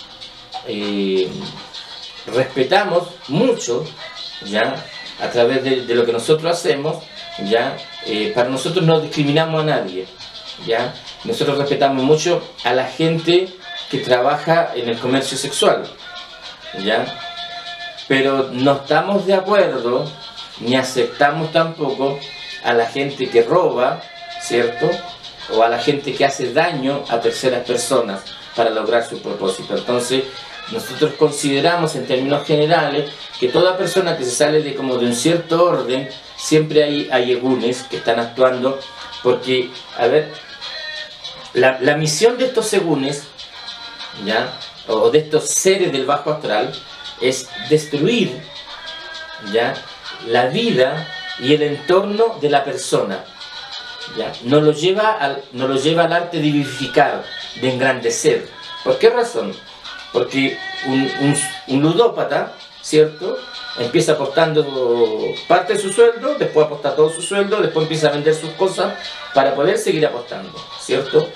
eh, respetamos mucho, ¿ya? A través de, de lo que nosotros hacemos, ¿ya? Eh, para nosotros no discriminamos a nadie, ¿ya? Nosotros respetamos mucho a la gente que trabaja en el comercio sexual, ¿ya? Pero no estamos de acuerdo, ni aceptamos tampoco a la gente que roba, ¿cierto? O a la gente que hace daño a terceras personas para lograr su propósito. Entonces, nosotros consideramos en términos generales que toda persona que se sale de como de un cierto orden, siempre hay, hay egunes que están actuando, porque, a ver, la, la misión de estos egunes, ¿ya? O de estos seres del bajo astral, es destruir, ¿ya? La vida y el entorno de la persona, ¿ya? No lo lleva al, no lo lleva al arte de vivificar, de engrandecer. ¿Por qué razón? Porque un, un, un ludópata, ¿cierto? Empieza apostando parte de su sueldo, después aposta todo su sueldo, después empieza a vender sus cosas para poder seguir apostando, ¿cierto?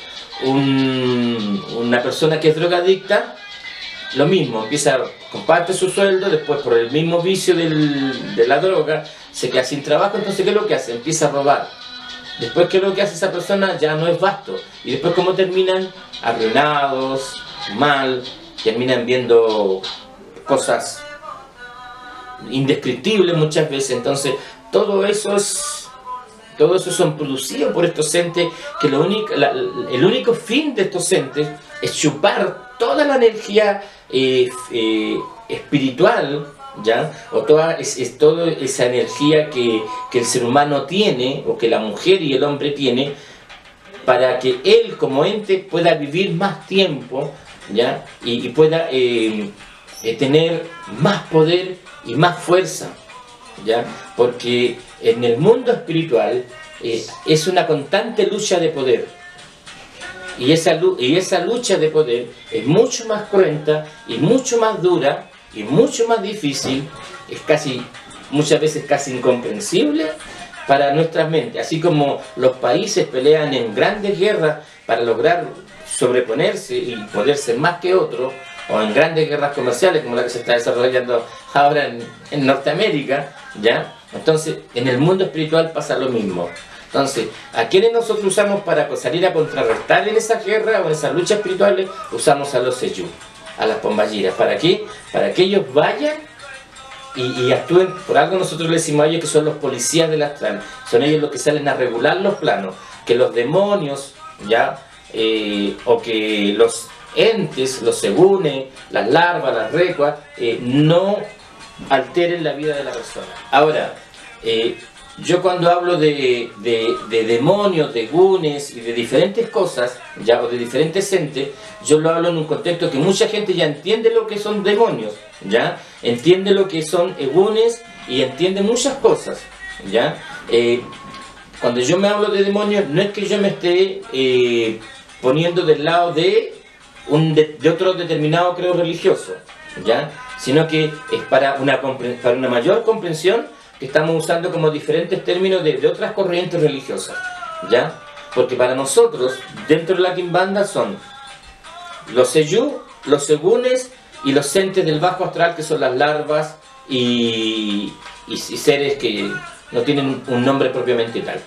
Un, una persona que es drogadicta, lo mismo, empieza con parte de su sueldo, después por el mismo vicio del, de la droga, se queda sin trabajo, entonces ¿qué es lo que hace? Empieza a robar. Después, ¿qué es lo que hace esa persona? Ya no es vasto. Y después, ¿cómo terminan? Arruinados, mal, terminan viendo cosas indescriptibles muchas veces. Entonces, todo eso es... Todo eso son producidos por estos entes, que lo único, la, el único fin de estos entes es chupar toda la energía eh, eh, espiritual, ¿ya? O toda, es, es toda esa energía que, que el ser humano tiene, o que la mujer y el hombre tiene, para que él como ente pueda vivir más tiempo, ¿ya? Y, y pueda eh, eh, tener más poder y más fuerza, ¿ya? Porque en el mundo espiritual eh, es una constante lucha de poder, y esa, y esa lucha de poder es mucho más cruenta y mucho más dura y mucho más difícil, es casi, muchas veces casi incomprensible para nuestras mentes. Así como los países pelean en grandes guerras para lograr sobreponerse y poder ser más que otros, o en grandes guerras comerciales como la que se está desarrollando ahora en, en Norteamérica, ¿ya? Entonces, en el mundo espiritual pasa lo mismo. Entonces, ¿a quiénes nosotros usamos para salir a contrarrestar en esa guerra o en esas luchas espirituales? Usamos a los Seyú, a las Pombagiras. ¿Para qué? Para que ellos vayan y, y actúen. Por algo nosotros le decimos a ellos que son los policías del astral. Son ellos los que salen a regular los planos. Que los demonios, ¿ya? Eh, o que los entes, los segunes, las larvas, las recuas, eh, no alteren la vida de la persona. Ahora, eh, yo cuando hablo de, de, de demonios, de gunes y de diferentes cosas, ya, o de diferentes entes, yo lo hablo en un contexto que mucha gente ya entiende lo que son demonios, ya, entiende lo que son gunes y entiende muchas cosas, ya. Eh, cuando yo me hablo de demonios, no es que yo me esté eh, poniendo del lado de Un de, de otro determinado credo religioso, ¿ya? Sino que es para una, para una mayor comprensión que estamos usando como diferentes términos de, de otras corrientes religiosas, ¿ya? Porque para nosotros, dentro de la Quimbanda son los Seyú, los Egunes y los entes del bajo astral, que son las larvas y, y, y seres que no tienen un nombre propiamente tal.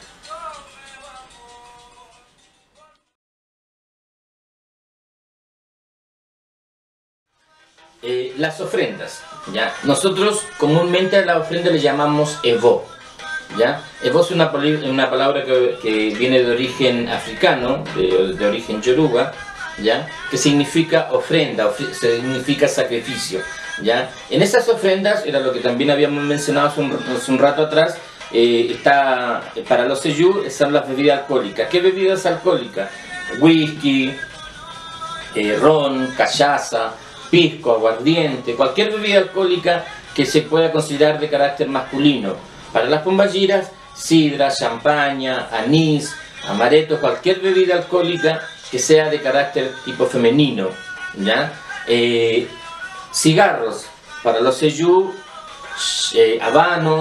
Eh, las ofrendas, ¿ya? Nosotros comúnmente a la ofrenda le llamamos Evo, ¿ya? Evo es una, una palabra que, que viene de origen africano, de, de origen yoruba, ¿ya? Que significa ofrenda, of significa sacrificio, ¿ya? En esas ofrendas, era lo que también habíamos mencionado hace un, hace un rato atrás, eh, está, para los Seyú son las bebidas alcohólicas. ¿Qué bebidas alcohólicas? Whisky, eh, ron, cachaza, pisco, aguardiente, cualquier bebida alcohólica que se pueda considerar de carácter masculino. Para las Pombagiras, sidra, champaña, anís, amaretto, cualquier bebida alcohólica que sea de carácter tipo femenino, ¿ya? Eh, cigarros, para los Seyú, eh, habanos,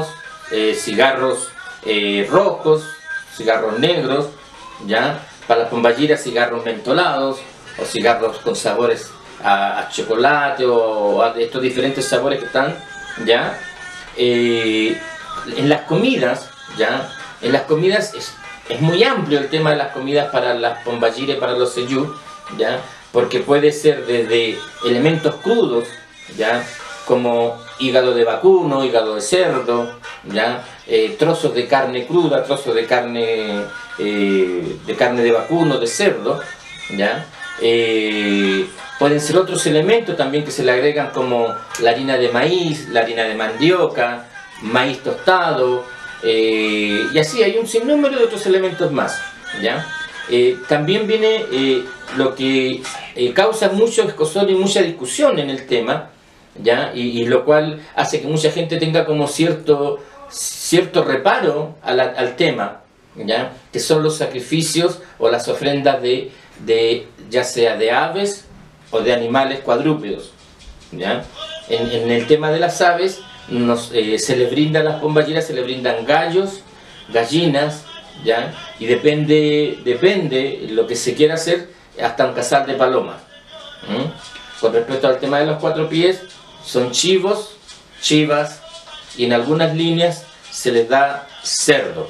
eh, cigarros eh, rojos, cigarros negros, ¿ya? Para las pombagiras, cigarros mentolados o cigarros con sabores a, a chocolate o a estos diferentes sabores que están, ¿ya? Eh, en las comidas, ¿ya? En las comidas es, es muy amplio el tema de las comidas para las pombagiras y para los seyú, ¿ya? Porque puede ser desde elementos crudos, ¿ya? Como hígado de vacuno, hígado de cerdo, ¿ya? Eh, trozos de carne cruda, trozos de carne eh, de carne de vacuno, de cerdo, ¿ya? Eh, pueden ser otros elementos también que se le agregan como la harina de maíz, la harina de mandioca, maíz tostado, eh, y así hay un sinnúmero de otros elementos más, ¿ya? Eh, también viene eh, lo que eh, causa mucho escozor y mucha discusión en el tema, ¿ya? Y, y lo cual hace que mucha gente tenga como cierto, cierto reparo a la, al tema, ¿ya? Que son los sacrificios o las ofrendas de, de ya sea de aves o de animales cuadrúpedos, ¿ya? En, en el tema de las aves nos, eh, se les brindan las pombagiras, se les brindan gallos, gallinas, ¿ya? Y depende, depende lo que se quiera hacer, hasta un cazar de palomas. ¿Mm? Con respecto al tema de los cuatro pies, son chivos, chivas, y en algunas líneas se les da cerdo.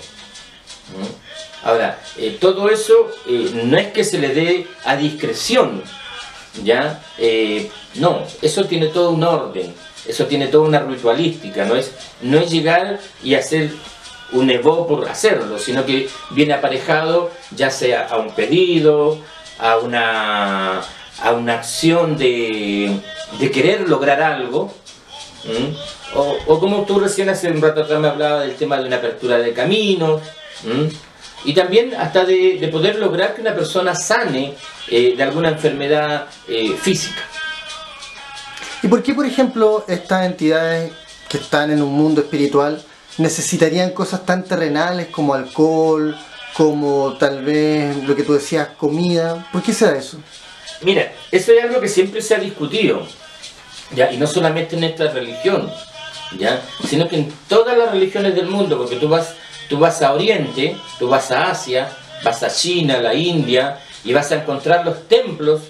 ¿Mm? Ahora, eh, todo eso eh, no es que se le dé a discreción, ¿ya? Eh, no, eso tiene todo un orden, eso tiene toda una ritualística, no es, no es llegar y hacer un evo por hacerlo, sino que viene aparejado ya sea a un pedido, a una, a una acción de, de querer lograr algo, ¿m? o, o como tú recién hace un rato atrás me hablabas del tema de una apertura de caminos, ¿m? Y también hasta de, de poder lograr que una persona sane eh, de alguna enfermedad eh, física. ¿Y por qué, por ejemplo, estas entidades que están en un mundo espiritual necesitarían cosas tan terrenales como alcohol, como tal vez lo que tú decías, comida? ¿Por qué se da eso? Mira, eso es algo que siempre se ha discutido, ¿ya? Y no solamente en esta religión, ¿ya? Sino que en todas las religiones del mundo, porque tú vas, tú vas a Oriente, tú vas a Asia, vas a China, la India, y vas a encontrar los templos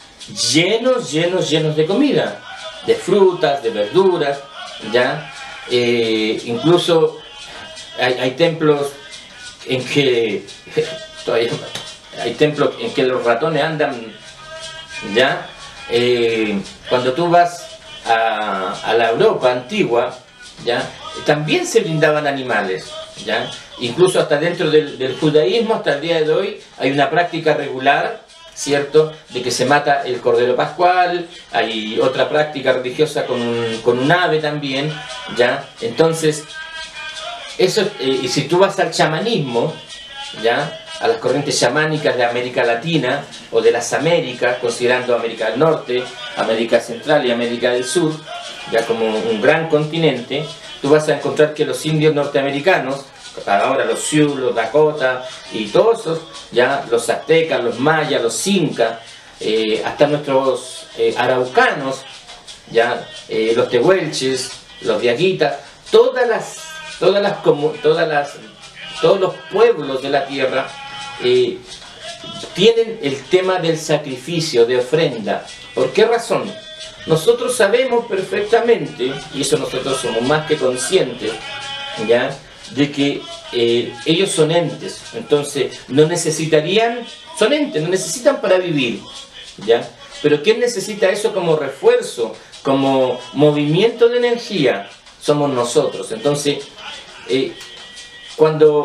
llenos, llenos, llenos de comida, de frutas, de verduras, ¿ya? Eh, incluso hay, hay templos en que todavía hay templos en que los ratones andan, ¿ya? Eh, cuando tú vas a, a la Europa antigua, ¿ya? También se brindaban animales, ¿ya? Incluso hasta dentro del, del judaísmo, hasta el día de hoy, hay una práctica regular, ¿cierto?, de que se mata el cordero pascual, hay otra práctica religiosa con un, con un ave también, ¿ya? Entonces, eso, eh, y si tú vas al chamanismo, ¿ya?, a las corrientes chamánicas de América Latina o de las Américas, considerando América del Norte, América Central y América del Sur, ya como un gran continente, tú vas a encontrar que los indios norteamericanos, ahora los Sioux, los Dakota y todos esos, ya los aztecas, los mayas, los incas, eh, hasta nuestros eh, araucanos, ya eh, los tehuelches, los diaguitas, todas las, todas las, como, todas las, todos los pueblos de la tierra eh, tienen el tema del sacrificio, de ofrenda. ¿Por qué razón? Nosotros sabemos perfectamente, y eso nosotros somos más que conscientes, ya, de que eh, ellos son entes, entonces no necesitarían, son entes, no necesitan para vivir, ¿ya? Pero ¿quién necesita eso como refuerzo, como movimiento de energía? Somos nosotros. Entonces, eh, cuando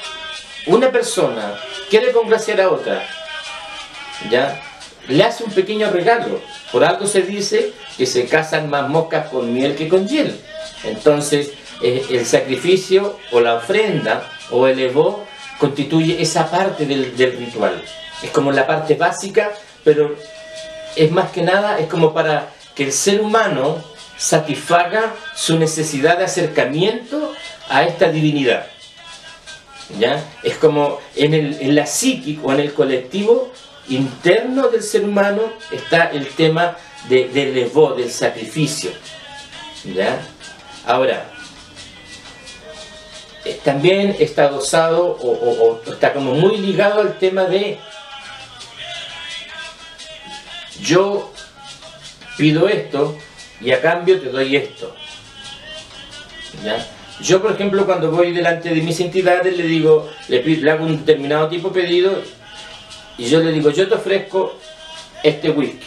una persona quiere congraciar a otra, ¿ya?, le hace un pequeño regalo. Por algo se dice que se casan más moscas con miel que con hiel. Entonces, eh, el sacrificio o la ofrenda o el evo constituye esa parte del, del ritual. Es como la parte básica, pero es más que nada, es como para que el ser humano satisfaga su necesidad de acercamiento a esta divinidad, ¿ya? Es como en, el, en la psique o en el colectivo interno del ser humano está el tema de, del evo, del sacrificio, ¿ya? Ahora, eh, también está adosado o, o, o está como muy ligado al tema de yo pido esto y a cambio te doy esto, ¿ya? Yo, por ejemplo, cuando voy delante de mis entidades, le digo, le, pido, le hago un determinado tipo de pedido y yo le digo, yo te ofrezco este whisky,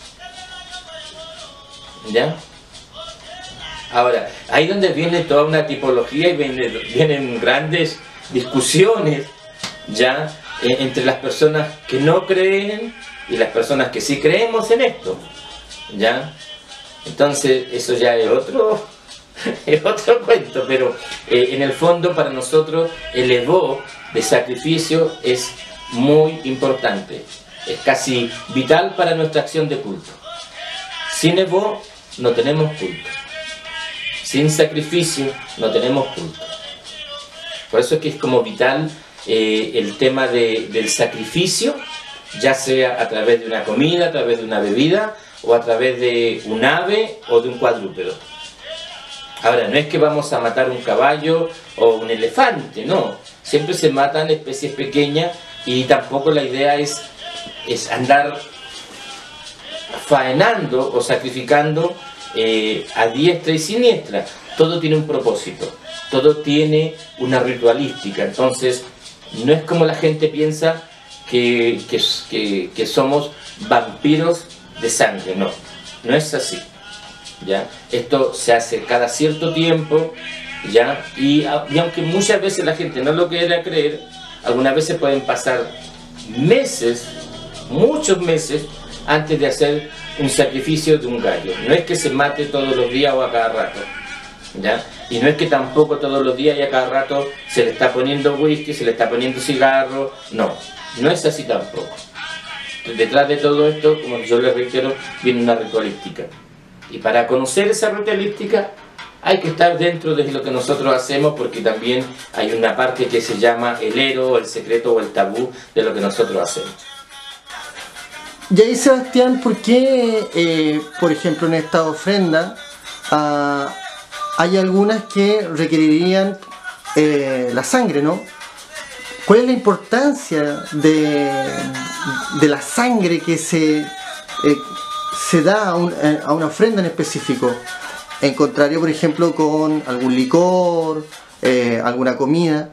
¿ya? Ahora, ahí donde viene toda una tipología y viene, vienen grandes discusiones, ¿ya? Eh, entre las personas que no creen y las personas que sí creemos en esto, ¿ya? Entonces, eso ya es otro, es otro cuento, pero eh, en el fondo para nosotros el evo de sacrificio es muy importante, es casi vital para nuestra acción de culto. Sin evo no tenemos culto, sin sacrificio no tenemos culto. Por eso es que es como vital eh, el tema de, del sacrificio, ya sea a través de una comida, a través de una bebida, o a través de un ave o de un cuadrúpedo. Ahora, no es que vamos a matar un caballo o un elefante, no. Siempre se matan especies pequeñas y tampoco la idea es, es andar faenando o sacrificando eh, a diestra y siniestra. Todo tiene un propósito, todo tiene una ritualística. Entonces, no es como la gente piensa que, que, que, que somos vampiros de sangre, no, no es así, ¿ya? Esto se hace cada cierto tiempo, ¿ya? Y, y aunque muchas veces la gente no lo quiera creer, algunas veces pueden pasar meses, muchos meses, antes de hacer un sacrificio de un gallo. No es que se mate todos los días o a cada rato, ¿ya? Y no es que tampoco todos los días y a cada rato se le está poniendo whisky, se le está poniendo cigarro, no, no es así tampoco. Detrás de todo esto, como yo les reitero, viene una ritualística. Y para conocer esa ritualística hay que estar dentro de lo que nosotros hacemos, porque también hay una parte que se llama el ero, el secreto o el tabú de lo que nosotros hacemos. Y ahí, Sebastián, ¿por qué, eh, por ejemplo, en esta ofrenda uh, hay algunas que requerirían eh, la sangre, ¿no? ¿Cuál es la importancia de, de la sangre que se, eh, se da a, un, a una ofrenda en específico? En contrario, por ejemplo, con algún licor, eh, alguna comida.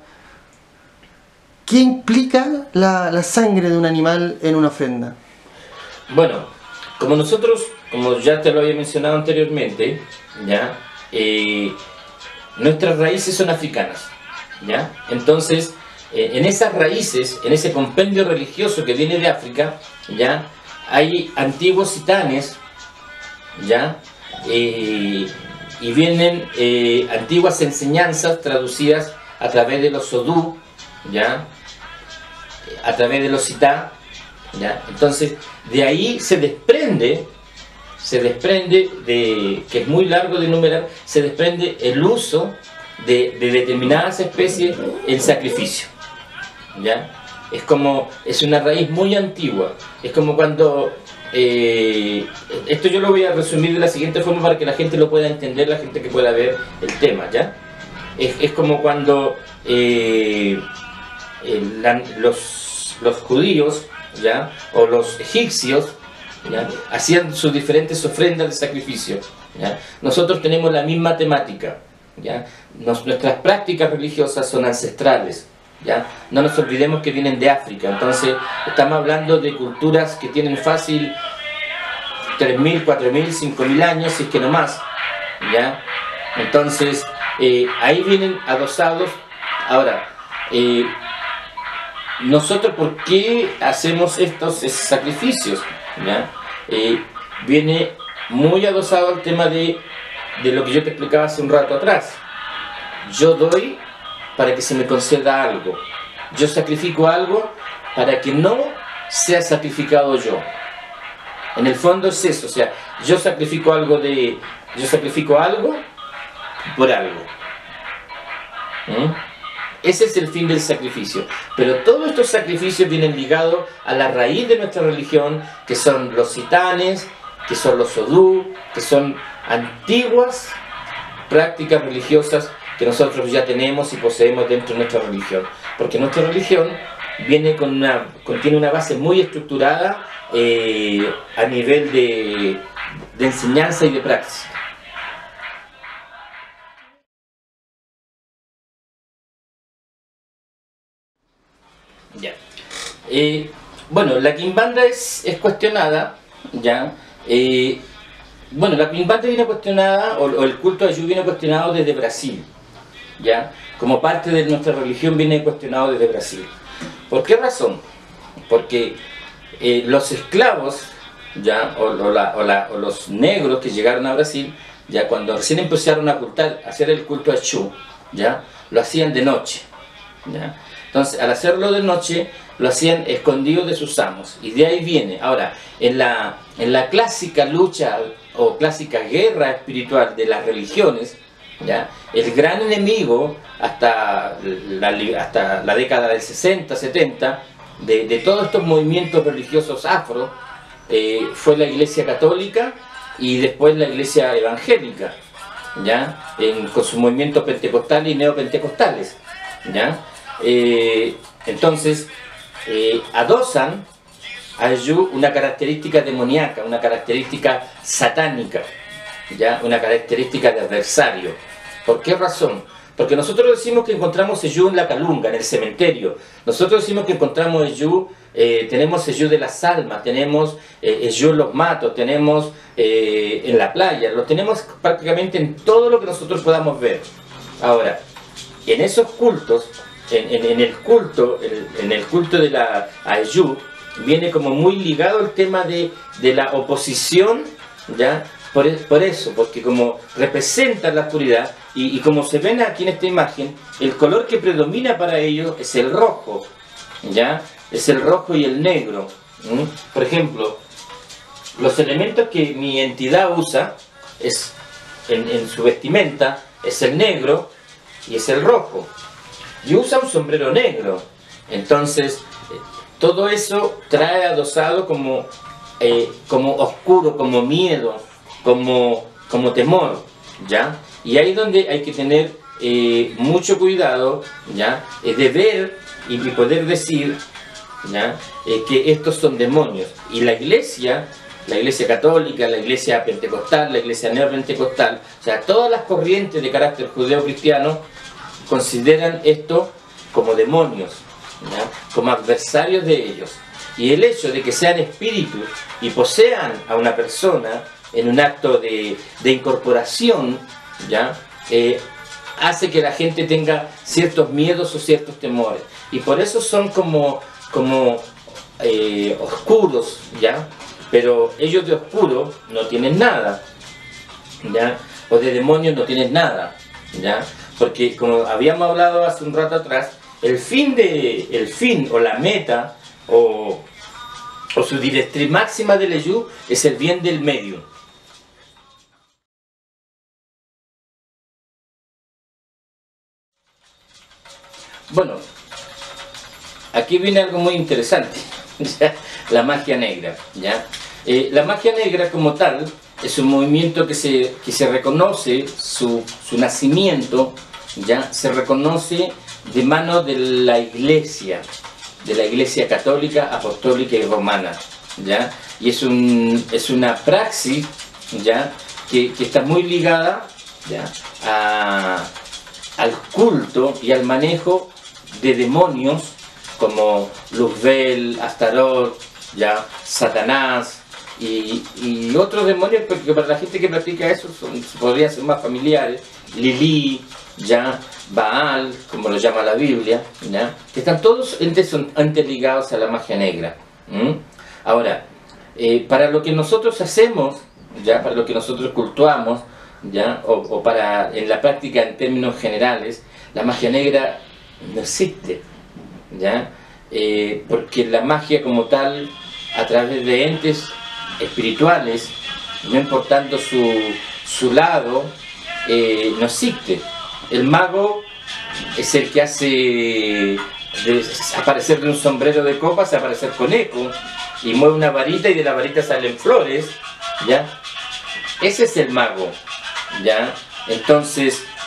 ¿Qué implica la, la sangre de un animal en una ofrenda? Bueno, como nosotros, como ya te lo había mencionado anteriormente, ¿ya? Eh, nuestras raíces son africanas, ¿ya? Entonces, en esas raíces, en ese compendio religioso que viene de África, ¿ya? Hay antiguos gitanes, ¿ya? Eh, y vienen eh, antiguas enseñanzas traducidas a través de los Sodú, ¿ya? A través de los Sitá, ¿ya? Entonces, de ahí se desprende, se desprende, de, que es muy largo de enumerar, se desprende el uso de, de determinadas especies en sacrificio. ¿Ya? Es como, es una raíz muy antigua, es como cuando, eh, esto yo lo voy a resumir de la siguiente forma para que la gente lo pueda entender, la gente que pueda ver el tema, ¿ya? Es, es como cuando eh, el, la, los, los judíos, ¿ya? O los egipcios, ¿ya? Hacían sus diferentes ofrendas de sacrificio, ¿ya? Nosotros tenemos la misma temática, ¿ya? Nos, nuestras prácticas religiosas son ancestrales, ¿ya? No nos olvidemos que vienen de África. Entonces estamos hablando de culturas que tienen fácil tres mil, cuatro mil, cinco mil años, si es que no más, ¿ya? Entonces eh, ahí vienen adosados. Ahora, eh, nosotros, ¿por qué hacemos estos sacrificios? ¿Ya? Eh, viene muy adosado al tema de, de lo que yo te explicaba hace un rato atrás. Yo doy para que se me conceda algo. Yo sacrifico algo para que no sea sacrificado yo. En el fondo es eso, o sea, yo sacrifico algo de, yo sacrifico algo por algo. ¿Mm? Ese es el fin del sacrificio. Pero todos estos sacrificios vienen ligados a la raíz de nuestra religión, que son los sitanes, que son los odú, que son antiguas prácticas religiosas que nosotros ya tenemos y poseemos dentro de nuestra religión. Porque nuestra religión viene con una, contiene una base muy estructurada eh, a nivel de, de enseñanza y de práctica. Ya. Eh, bueno, la quimbanda es, es cuestionada, ya. Eh, bueno, la quimbanda viene cuestionada, o, o el culto a Ayllú viene cuestionado desde Brasil, ya. Como parte de nuestra religión viene cuestionado desde Brasil. ¿Por qué razón? Porque eh, los esclavos, ya, o, o, la, o, la, o los negros que llegaron a Brasil, ya cuando recién empezaron a cultar, a hacer el culto a Ayllú, ya, lo hacían de noche, ya. Entonces, al hacerlo de noche, lo hacían escondidos de sus amos. Y de ahí viene. Ahora, en la, en la clásica lucha o clásica guerra espiritual de las religiones, ¿ya? El gran enemigo, hasta la, hasta la década del sesenta, setenta, de, de todos estos movimientos religiosos afro, eh, fue la Iglesia Católica y después la Iglesia Evangélica, ¿ya? En, con sus movimientos pentecostales y neopentecostales, ¿ya? Eh, entonces eh, adosan a Ayllú una característica demoníaca, una característica satánica, ¿ya? Una característica de adversario. ¿Por qué razón? Porque nosotros decimos que encontramos Ayllú en la calunga, en el cementerio. Nosotros decimos que encontramos Ayllú, eh, tenemos Ayllú de las almas, tenemos eh, Ayllú en los matos, tenemos eh, en la playa, lo tenemos prácticamente en todo lo que nosotros podamos ver. Ahora, en esos cultos, En, en, en el culto, en, en el culto de la Ayllú, viene como muy ligado el tema de, de la oposición, ¿ya? Por, por eso, porque como representan la oscuridad, y, y como se ven aquí en esta imagen, el color que predomina para ellos es el rojo, ¿ya? Es el rojo y el negro. ¿Mm? Por ejemplo, los elementos que mi entidad usa es, en, en su vestimenta, es el negro y es el rojo. Y usa un sombrero negro. Entonces, eh, todo eso trae adosado como, eh, como oscuro, como miedo, como, como temor, ¿ya? Y ahí es donde hay que tener eh, mucho cuidado, ¿ya? Eh, de ver y poder decir, ¿ya? Eh, que estos son demonios. Y la iglesia, la iglesia católica, la iglesia pentecostal, la iglesia neopentecostal, o sea, todas las corrientes de carácter judeo-cristiano consideran esto como demonios, ¿ya? Como adversarios de ellos. Y el hecho de que sean espíritus y posean a una persona en un acto de, de incorporación, ¿ya? Eh, hace que la gente tenga ciertos miedos o ciertos temores. Y por eso son como, como eh, oscuros, ¿ya? Pero ellos de oscuro no tienen nada, ¿ya? O de demonios no tienen nada, ¿ya? Porque como habíamos hablado hace un rato atrás, el fin, de, el fin o la meta o, o su directriz máxima del Ayllú es el bien del medio. Bueno, aquí viene algo muy interesante, ¿ya? La magia negra, ¿ya? Eh, la magia negra como tal es un movimiento que se, que se reconoce, su, su nacimiento, ¿ya? Se reconoce de mano de la iglesia, de la iglesia católica, apostólica y romana, ¿ya? Y es, un, es una praxis, ¿ya? Que, que está muy ligada, ¿ya? A, al culto y al manejo de demonios como Luzbel, Astarot, ¿ya? Satanás, Y, y otros demonios, porque para la gente que practica eso son, podrían ser más familiares, Lilí, ya, Baal, como lo llama la Biblia, ya, que están todos interligados a la magia negra. ¿Mm? Ahora, eh, para lo que nosotros hacemos, ya, para lo que nosotros cultuamos, ya, o, o para en la práctica en términos generales, la magia negra no existe, ya, eh, porque la magia como tal, a través de entes espirituales, no importando su, su lado, eh, no existe. El mago es el que hace de, aparecer de un sombrero de copas, aparecer con eco, y mueve una varita y de la varita salen flores, ¿ya? Ese es el mago, ¿ya? Entonces,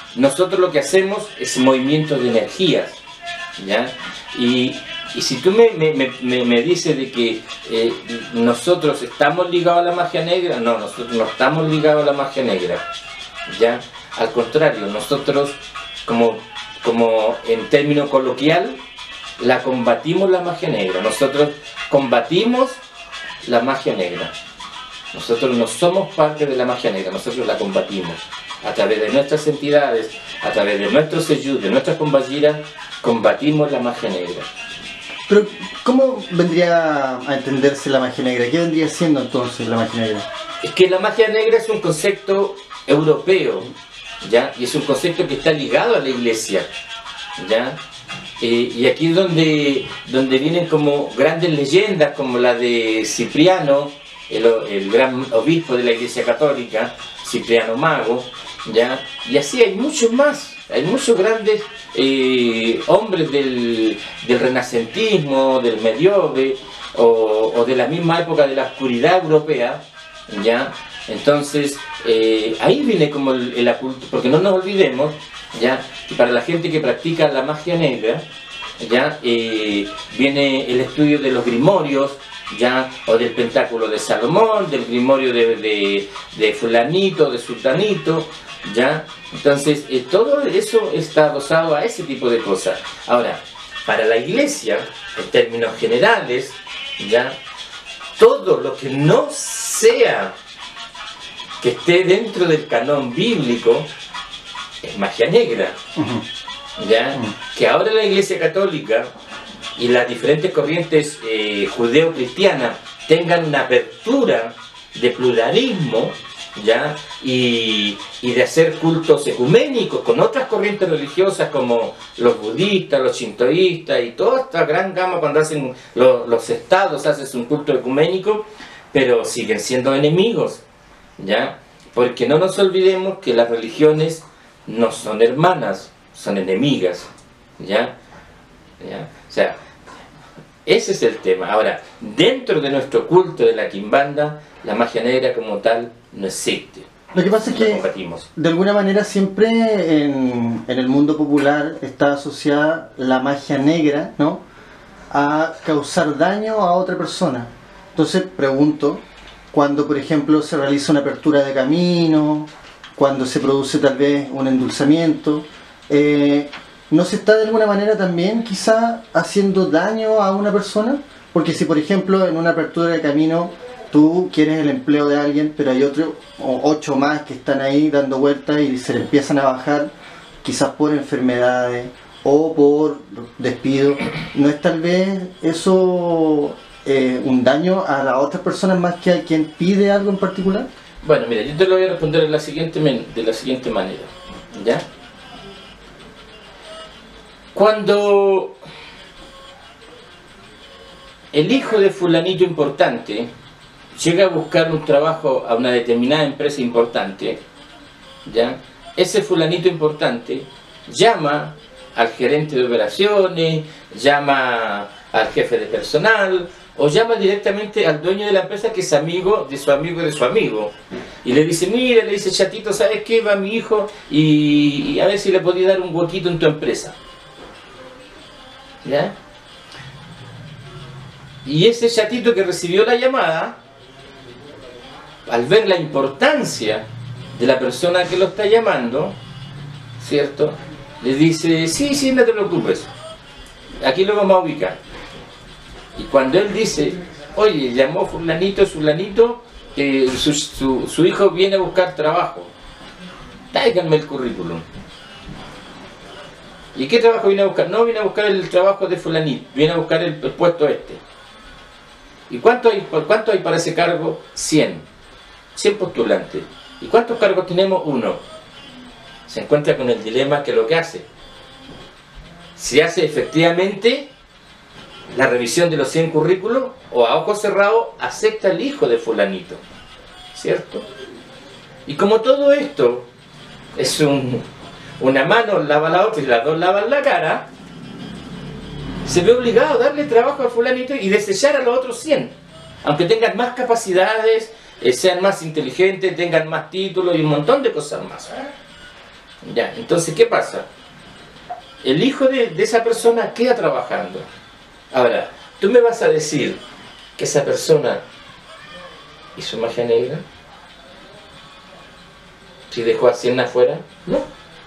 nosotros lo que hacemos es movimiento de energías, ¿ya? Y, y si tú me, me, me, me dices de que eh, nosotros estamos ligados a la magia negra, no, nosotros no estamos ligados a la magia negra, ¿ya? Al contrario, nosotros, como, como en término coloquial, la combatimos la magia negra, nosotros combatimos la magia negra. Nosotros no somos parte de la magia negra, nosotros la combatimos. A través de nuestras entidades, a través de nuestros sellos, de nuestras compañeras, combatimos la magia negra. Pero, ¿cómo vendría a entenderse la magia negra? ¿Qué vendría siendo entonces la magia negra? Es que la magia negra es un concepto europeo, ¿ya? Y es un concepto que está ligado a la iglesia, ¿ya? Eh, y aquí es donde, donde vienen como grandes leyendas, como la de Cipriano, el, el gran obispo de la Iglesia Católica, Cipriano Mago, ¿ya? Y así hay muchos más, hay muchos grandes eh, hombres del, del renacentismo, del mediove, o, o de la misma época de la oscuridad europea, ¿ya? Entonces, eh, ahí viene como el, el oculto, porque no nos olvidemos, ¿ya? Que para la gente que practica la magia negra, ¿ya? Eh, viene el estudio de los grimorios, ¿ya? O del pentáculo de Salomón, del grimorio de, de, de fulanito, de sultanito, ¿ya? Entonces, eh, todo eso está adosado a ese tipo de cosas. Ahora, para la iglesia, en términos generales, ¿ya? Todo lo que no sea que esté dentro del canon bíblico es magia negra, ¿ya? Que ahora la Iglesia Católica y las diferentes corrientes eh, judeo-cristianas tengan una apertura de pluralismo, ¿ya? Y, y de hacer cultos ecuménicos con otras corrientes religiosas como los budistas, los shintoístas y toda esta gran gama. Cuando hacen los, los estados, hacen un culto ecuménico, pero siguen siendo enemigos, ¿ya? Porque no nos olvidemos que las religiones no son hermanas, son enemigas, ¿ya? ¿Ya? O sea, ese es el tema. Ahora, dentro de nuestro culto de la quimbanda, la magia negra como tal no existe. Lo que pasa es que, de alguna manera, siempre en, en el mundo popular está asociada la magia negra, ¿no?, a causar daño a otra persona. Entonces, pregunto, cuando, por ejemplo, se realiza una apertura de camino, cuando se produce tal vez un endulzamiento, eh, ¿no se está de alguna manera también quizá haciendo daño a una persona? Porque si, por ejemplo, en una apertura de camino tú quieres el empleo de alguien, pero hay otro o ocho más que están ahí dando vueltas y se le empiezan a bajar, quizás por enfermedades o por despido, ¿no es tal vez eso eh, un daño a las otras personas más que a quien pide algo en particular? Bueno, mira, yo te lo voy a responder de la siguiente, de la siguiente manera, ¿ya? Cuando el hijo de fulanito importante llega a buscar un trabajo a una determinada empresa importante, ¿ya? Ese fulanito importante llama al gerente de operaciones, llama al jefe de personal, o llama directamente al dueño de la empresa, que es amigo de su amigo de su amigo, y le dice: mira, le dice, chatito, ¿sabes qué? Va mi hijo y, y a ver si le podía dar un huequito en tu empresa, ¿ya? Y ese chatito que recibió la llamada, al ver la importancia de la persona que lo está llamando, ¿cierto?, le dice: sí, sí, no te preocupes, aquí lo vamos a ubicar. Y cuando él dice: oye, llamó fulanito, fulanito, eh, su, su, su hijo viene a buscar trabajo, tráiganme el currículum. ¿Y qué trabajo viene a buscar? No, viene a buscar el trabajo de fulanito, viene a buscar el, el puesto este. ¿Y cuánto hay, cuánto hay para ese cargo? cien. cien postulantes. ¿Y cuántos cargos tenemos? Uno. Se encuentra con el dilema, que lo que hace, si hace efectivamente la revisión de los cien currículos, o a ojos cerrados acepta el hijo de fulanito, ¿cierto? Y como todo esto es un, una mano lava la otra y las dos lavan la cara, se ve obligado a darle trabajo a fulanito y desechar a los otros cien, aunque tengan más capacidades, eh, sean más inteligentes, tengan más títulos y un montón de cosas más. Ya, entonces, ¿qué pasa? El hijo de, de esa persona queda trabajando. Ahora, ¿tú me vas a decir que esa persona hizo magia negra? ¿Si dejó a cien afuera? No.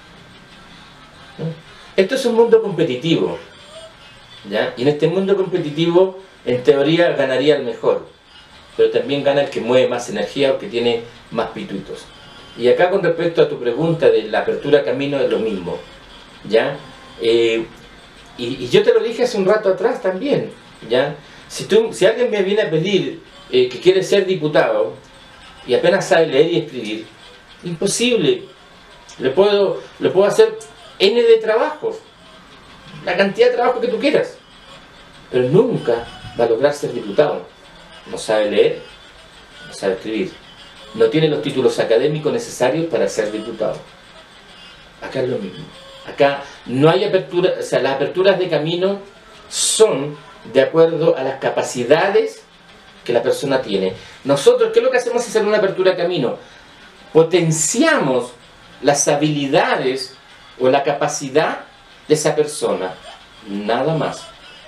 No. Esto es un mundo competitivo, ¿ya? Y en este mundo competitivo, en teoría, ganaría el mejor, pero también gana el que mueve más energía o que tiene más pituitos. Y acá, con respecto a tu pregunta de la apertura camino, es lo mismo, ¿ya? Eh, y, y yo te lo dije hace un rato atrás también, ¿ya? Si, tú, si alguien me viene a pedir eh, que quiere ser diputado y apenas sabe leer y escribir, imposible. Le puedo, le puedo hacer N de trabajos, la cantidad de trabajo que tú quieras, pero nunca va a lograr ser diputado. No sabe leer, no sabe escribir, no tiene los títulos académicos necesarios para ser diputado. Acá es lo mismo. Acá no hay apertura, o sea, las aperturas de camino son de acuerdo a las capacidades que la persona tiene. Nosotros, ¿qué es lo que hacemos al hacer una apertura de camino? Potenciamos las habilidades o la capacidad de esa persona, nada más,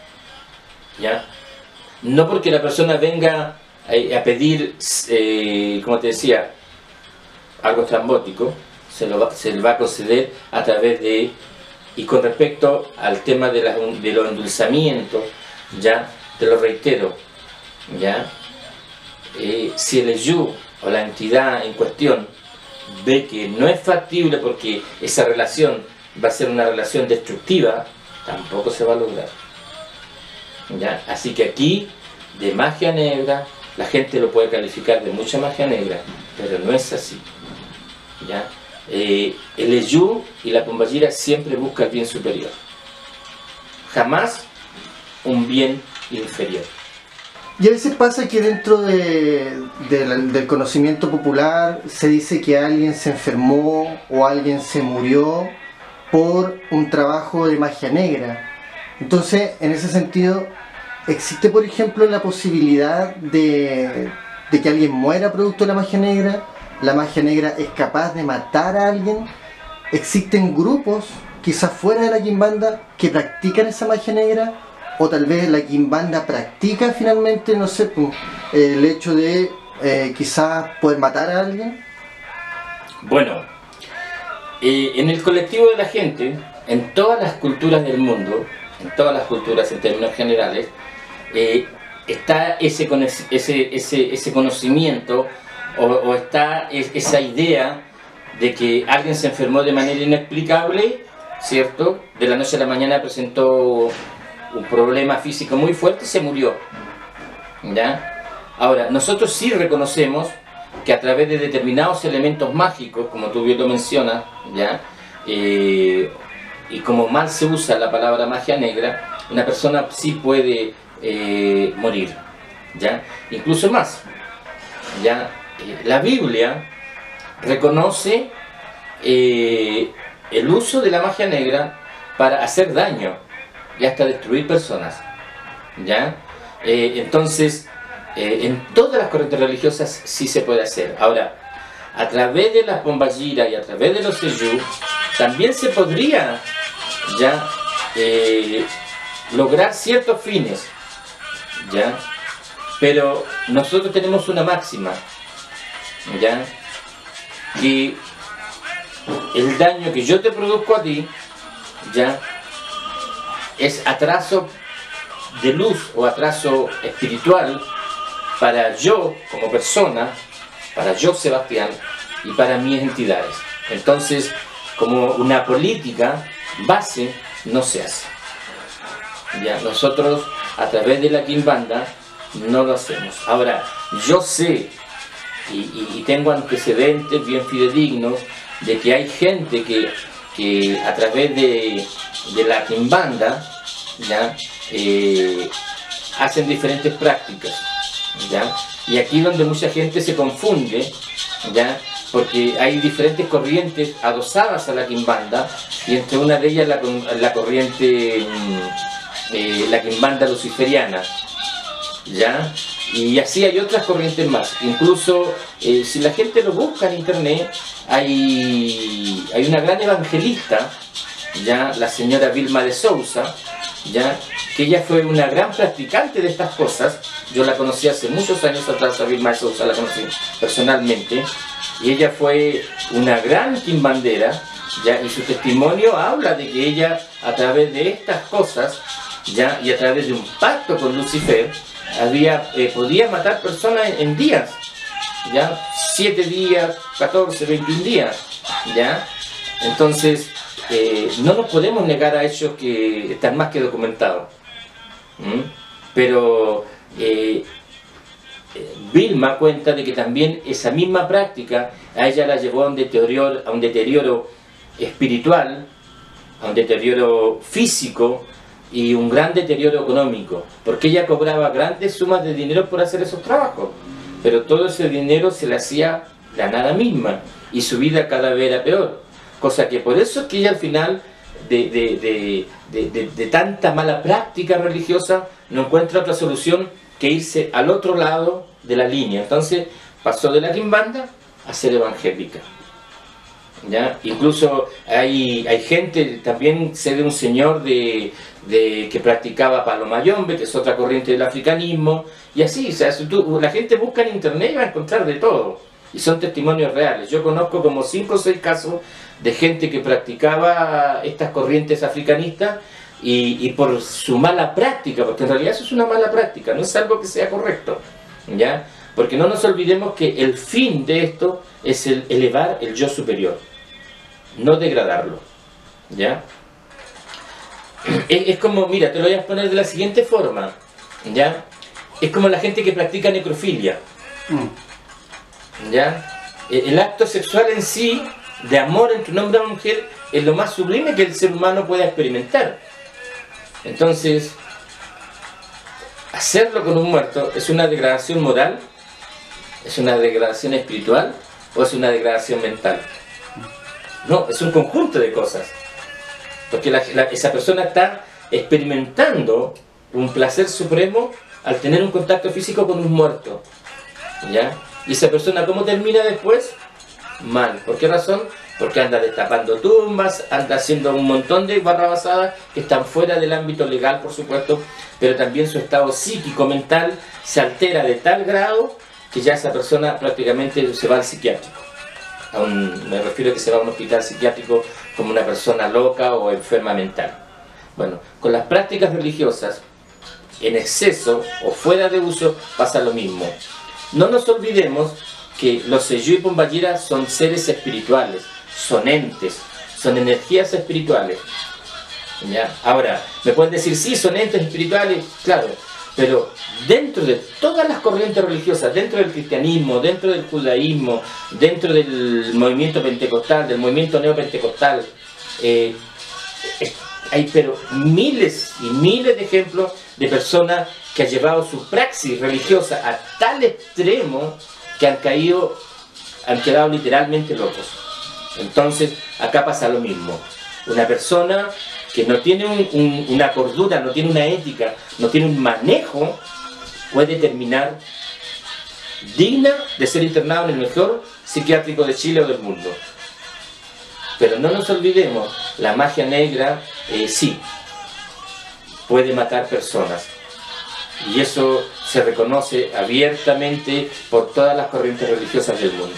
¿ya? No porque la persona venga a, a pedir, eh, como te decía, algo estrambótico, se, lo va, se le va a conceder a través de, y con respecto al tema de, la, de los endulzamientos, ya, te lo reitero, ya, eh, si el Eyú o la entidad en cuestión ve que no es factible porque esa relación va a ser una relación destructiva, tampoco se va a lograr, ¿ya? Así que aquí, de magia negra, la gente lo puede calificar de mucha magia negra, pero no es así, ¿ya? Eh, el Eyú y la Pombagira siempre busca el bien superior, jamás un bien inferior. Y a veces pasa que dentro de, de la, del conocimiento popular se dice que alguien se enfermó o alguien se murió por un trabajo de magia negra. Entonces, en ese sentido, ¿existe, por ejemplo, la posibilidad de, de que alguien muera producto de la magia negra? ¿La magia negra es capaz de matar a alguien? ¿Existen grupos, quizás fuera de la Quimbanda, que practican esa magia negra? O tal vez la Quimbanda practica finalmente, no sé, el hecho de eh, quizás poder matar a alguien. Bueno, eh, en el colectivo de la gente, en todas las culturas del mundo, en todas las culturas en términos generales, eh, está ese, ese, ese, ese conocimiento o, o está esa idea de que alguien se enfermó de manera inexplicable, ¿cierto? De la noche a la mañana presentó un problema físico muy fuerte y se murió, ¿ya? Ahora, nosotros sí reconocemos que a través de determinados elementos mágicos, como tú bien lo mencionas, ¿ya? Eh, y como mal se usa la palabra magia negra, una persona sí puede eh, morir, ¿ya? Incluso más, ¿ya? Eh, la Biblia reconoce eh, el uso de la magia negra para hacer daño y hasta destruir personas, ¿ya? Eh, entonces, eh, en todas las corrientes religiosas sí se puede hacer. Ahora, a través de las Pombagira y a través de los Eyú, también se podría, ¿ya? Eh, lograr ciertos fines, ¿ya? Pero nosotros tenemos una máxima, ¿ya? Que el daño que yo te produzco a ti, ¿ya? Es atraso de luz o atraso espiritual para yo como persona, para yo Sebastián y para mis entidades. Entonces, como una política base no se hace, ¿ya? Nosotros a través de la Quimbanda no lo hacemos. Ahora, yo sé y, y, y tengo antecedentes bien fidedignos de que hay gente que, que a través de de la Quimbanda, ¿ya? Eh, hacen diferentes prácticas, ¿ya? Y aquí donde mucha gente se confunde, ¿ya? Porque hay diferentes corrientes adosadas a la Quimbanda, y entre una de ellas la, la corriente, eh, la Quimbanda luciferiana, ¿ya? Y así hay otras corrientes más. Incluso eh, si la gente lo busca en internet, hay, hay una gran evangelista, ya, la señora Vilma de Sousa, ya, que ella fue una gran practicante de estas cosas. Yo la conocí hace muchos años atrás, a Vilma de Sousa la conocí personalmente, y ella fue una gran quimbandera, ya, y su testimonio habla de que ella, a través de estas cosas, ya, y a través de un pacto con Lucifer, había, eh, podía matar personas en, en días, ya, siete días, catorce, veintiún días, ya. Entonces, eh, no nos podemos negar a hechos que están más que documentados. ¿Mm? Pero eh, eh, Vilma cuenta de que también esa misma práctica a ella la llevó a un deterioro, a un deterioro espiritual, a un deterioro físico y un gran deterioro económico, porque ella cobraba grandes sumas de dinero por hacer esos trabajos, pero todo ese dinero se le hacía la nada misma y su vida cada vez era peor, cosa que por eso es que ella al final de, de, de, de, de, de tanta mala práctica religiosa no encuentra otra solución que irse al otro lado de la línea. Entonces pasó de la quimbanda a ser evangélica. ¿Ya? Incluso hay, hay gente, también sé de un señor de, de, que practicaba palomayombe, que es otra corriente del africanismo, y así, o sea, si tú, la gente busca en internet y va a encontrar de todo, y son testimonios reales. Yo conozco como cinco o seis casos de gente que practicaba estas corrientes africanistas y, y por su mala práctica, porque en realidad eso es una mala práctica, no es algo que sea correcto, ¿ya? Porque no nos olvidemos que el fin de esto es el elevar el yo superior, no degradarlo, ¿ya? Es, es como, mira, te lo voy a poner de la siguiente forma, ¿ya? Es como la gente que practica necrofilia, ¿ya? El, el acto sexual en sí, de amor entre un hombre y una mujer, es lo más sublime que el ser humano pueda experimentar. Entonces, hacerlo con un muerto es una degradación moral, es una degradación espiritual o es una degradación mental. No, es un conjunto de cosas, porque la, la, esa persona está experimentando un placer supremo al tener un contacto físico con un muerto, ¿ya? Y esa persona, ¿cómo termina después? Mal. ¿Por qué razón? Porque anda destapando tumbas, anda haciendo un montón de barrabasadas que están fuera del ámbito legal, por supuesto, pero también su estado psíquico, mental, se altera de tal grado que ya esa persona prácticamente se va al psiquiátrico. A un, me refiero a que se va a un hospital psiquiátrico como una persona loca o enferma mental. Bueno, con las prácticas religiosas, en exceso o fuera de uso, pasa lo mismo. No nos olvidemos que los Seyú y Pombayira son seres espirituales, son entes, son energías espirituales, ¿ya? Ahora, me pueden decir, sí, son entes espirituales, claro, pero dentro de todas las corrientes religiosas, dentro del cristianismo, dentro del judaísmo, dentro del movimiento pentecostal, del movimiento neopentecostal, eh, hay pero miles y miles de ejemplos de personas que han llevado su praxis religiosa a tal extremo que han caído, han quedado literalmente locos. Entonces, acá pasa lo mismo. Una persona que no tiene un, un, una cordura, no tiene una ética, no tiene un manejo, puede terminar digna de ser internado en el mejor psiquiátrico de Chile o del mundo. Pero no nos olvidemos, la magia negra eh, sí, puede matar personas. Y eso se reconoce abiertamente por todas las corrientes religiosas del mundo.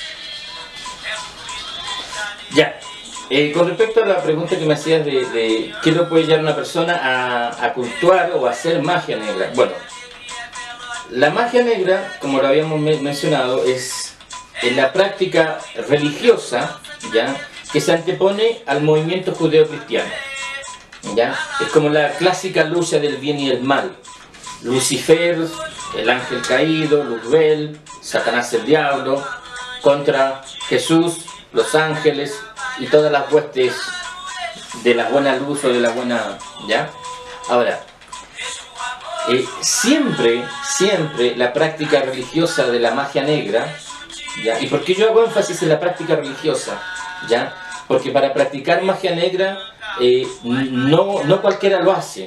Ya, eh, con respecto a la pregunta que me hacías de, de qué lo puede llevar a una persona a, a cultuar o a hacer magia negra. Bueno, la magia negra, como lo habíamos me mencionado, es en la práctica religiosa, ¿ya?, que se antepone al movimiento judeo-cristiano, ¿ya? Es como la clásica lucha del bien y el mal. Lucifer, el ángel caído, Luzbel, Satanás el diablo, contra Jesús, los ángeles y todas las huestes de la buena luz o de la buena, ¿ya? Ahora, eh, siempre, siempre la práctica religiosa de la magia negra, ¿ya? ¿Y por qué yo hago énfasis en la práctica religiosa? ¿Ya? Porque para practicar magia negra eh, no, no cualquiera lo hace,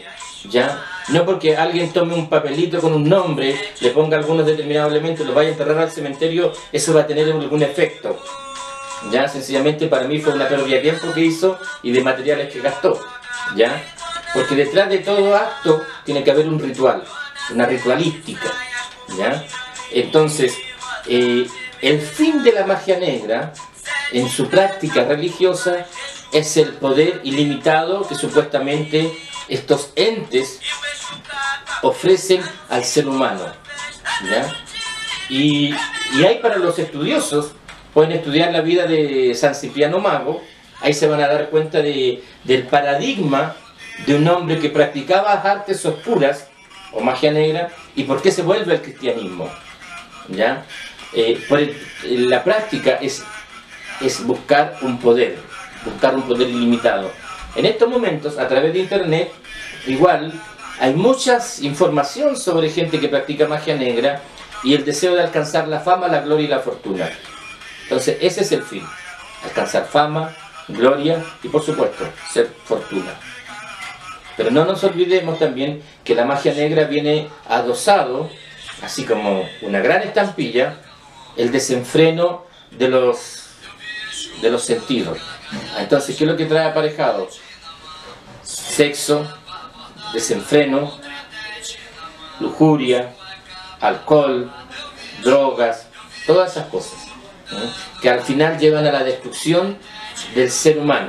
¿ya? No porque alguien tome un papelito con un nombre, le ponga algunos determinados elementos, los vaya a enterrar al cementerio, eso va a tener algún efecto. Ya, sencillamente para mí fue una pérdida de tiempo que hizo y de materiales que gastó, ¿ya? Porque detrás de todo acto tiene que haber un ritual, una ritualística, ¿ya? Entonces, eh, el fin de la magia negra, en su práctica religiosa, es el poder ilimitado que supuestamente estos entes ofrecen al ser humano, ¿ya? Y, y hay para los estudiosos, pueden estudiar la vida de San Cipriano Mago, ahí se van a dar cuenta de, del paradigma de un hombre que practicaba artes oscuras o magia negra y por qué se vuelve al cristianismo, ¿ya? Eh, por el, la práctica es, es buscar un poder, buscar un poder ilimitado. En estos momentos, a través de internet, igual hay mucha información sobre gente que practica magia negra y el deseo de alcanzar la fama, la gloria y la fortuna. Entonces ese es el fin, alcanzar fama, gloria y por supuesto ser fortuna. Pero no nos olvidemos también que la magia negra viene adosado, así como una gran estampilla, el desenfreno de los, de los sentidos. Entonces, ¿qué es lo que trae aparejado? Sexo, desenfreno, lujuria, alcohol, drogas, todas esas cosas, ¿eh? que al final llevan a la destrucción del ser humano.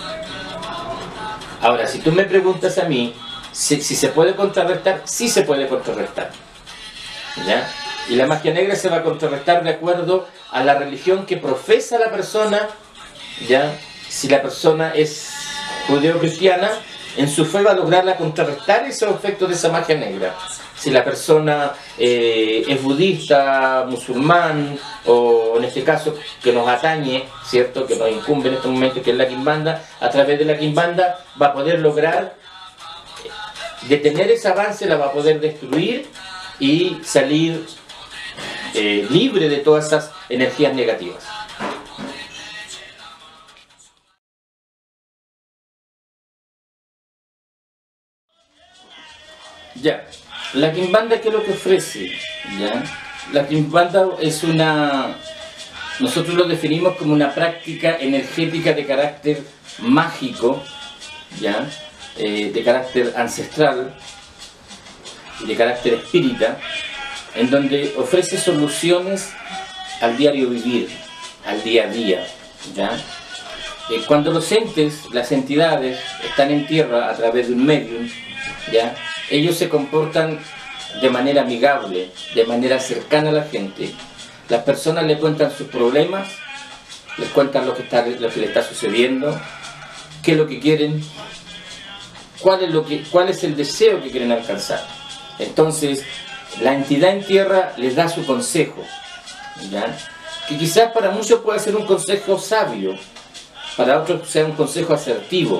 Ahora, si tú me preguntas a mí si, si se puede contrarrestar, sí se puede contrarrestar, ¿ya? Y la magia negra se va a contrarrestar de acuerdo a la religión que profesa la persona, ¿ya? Si la persona es judeo-cristiana, en su fe va a lograrla contrarrestar esos efectos de esa magia negra. Si la persona eh, es budista, musulmán, o en este caso que nos atañe, ¿cierto? Que nos incumbe en estos momentos, que es la quimbanda, a través de la quimbanda va a poder lograr detener ese avance, la va a poder destruir y salir eh, libre de todas esas energías negativas. Ya, la quimbanda, ¿qué es lo que ofrece? ¿Ya? La quimbanda es una, nosotros lo definimos como una práctica energética de carácter mágico, ¿ya? Eh, de carácter ancestral y de carácter espírita, en donde ofrece soluciones al diario vivir, al día a día, ¿ya? Eh, cuando los entes, las entidades, están en tierra a través de un medium, ¿ya? Ellos se comportan de manera amigable, de manera cercana a la gente. Las personas le cuentan sus problemas, les cuentan lo que, está, lo que le está sucediendo, qué es lo que quieren, cuál es, lo que, cuál es el deseo que quieren alcanzar. Entonces, la entidad en tierra les da su consejo, ¿ya? Que quizás para muchos pueda ser un consejo sabio, para otros sea un consejo asertivo,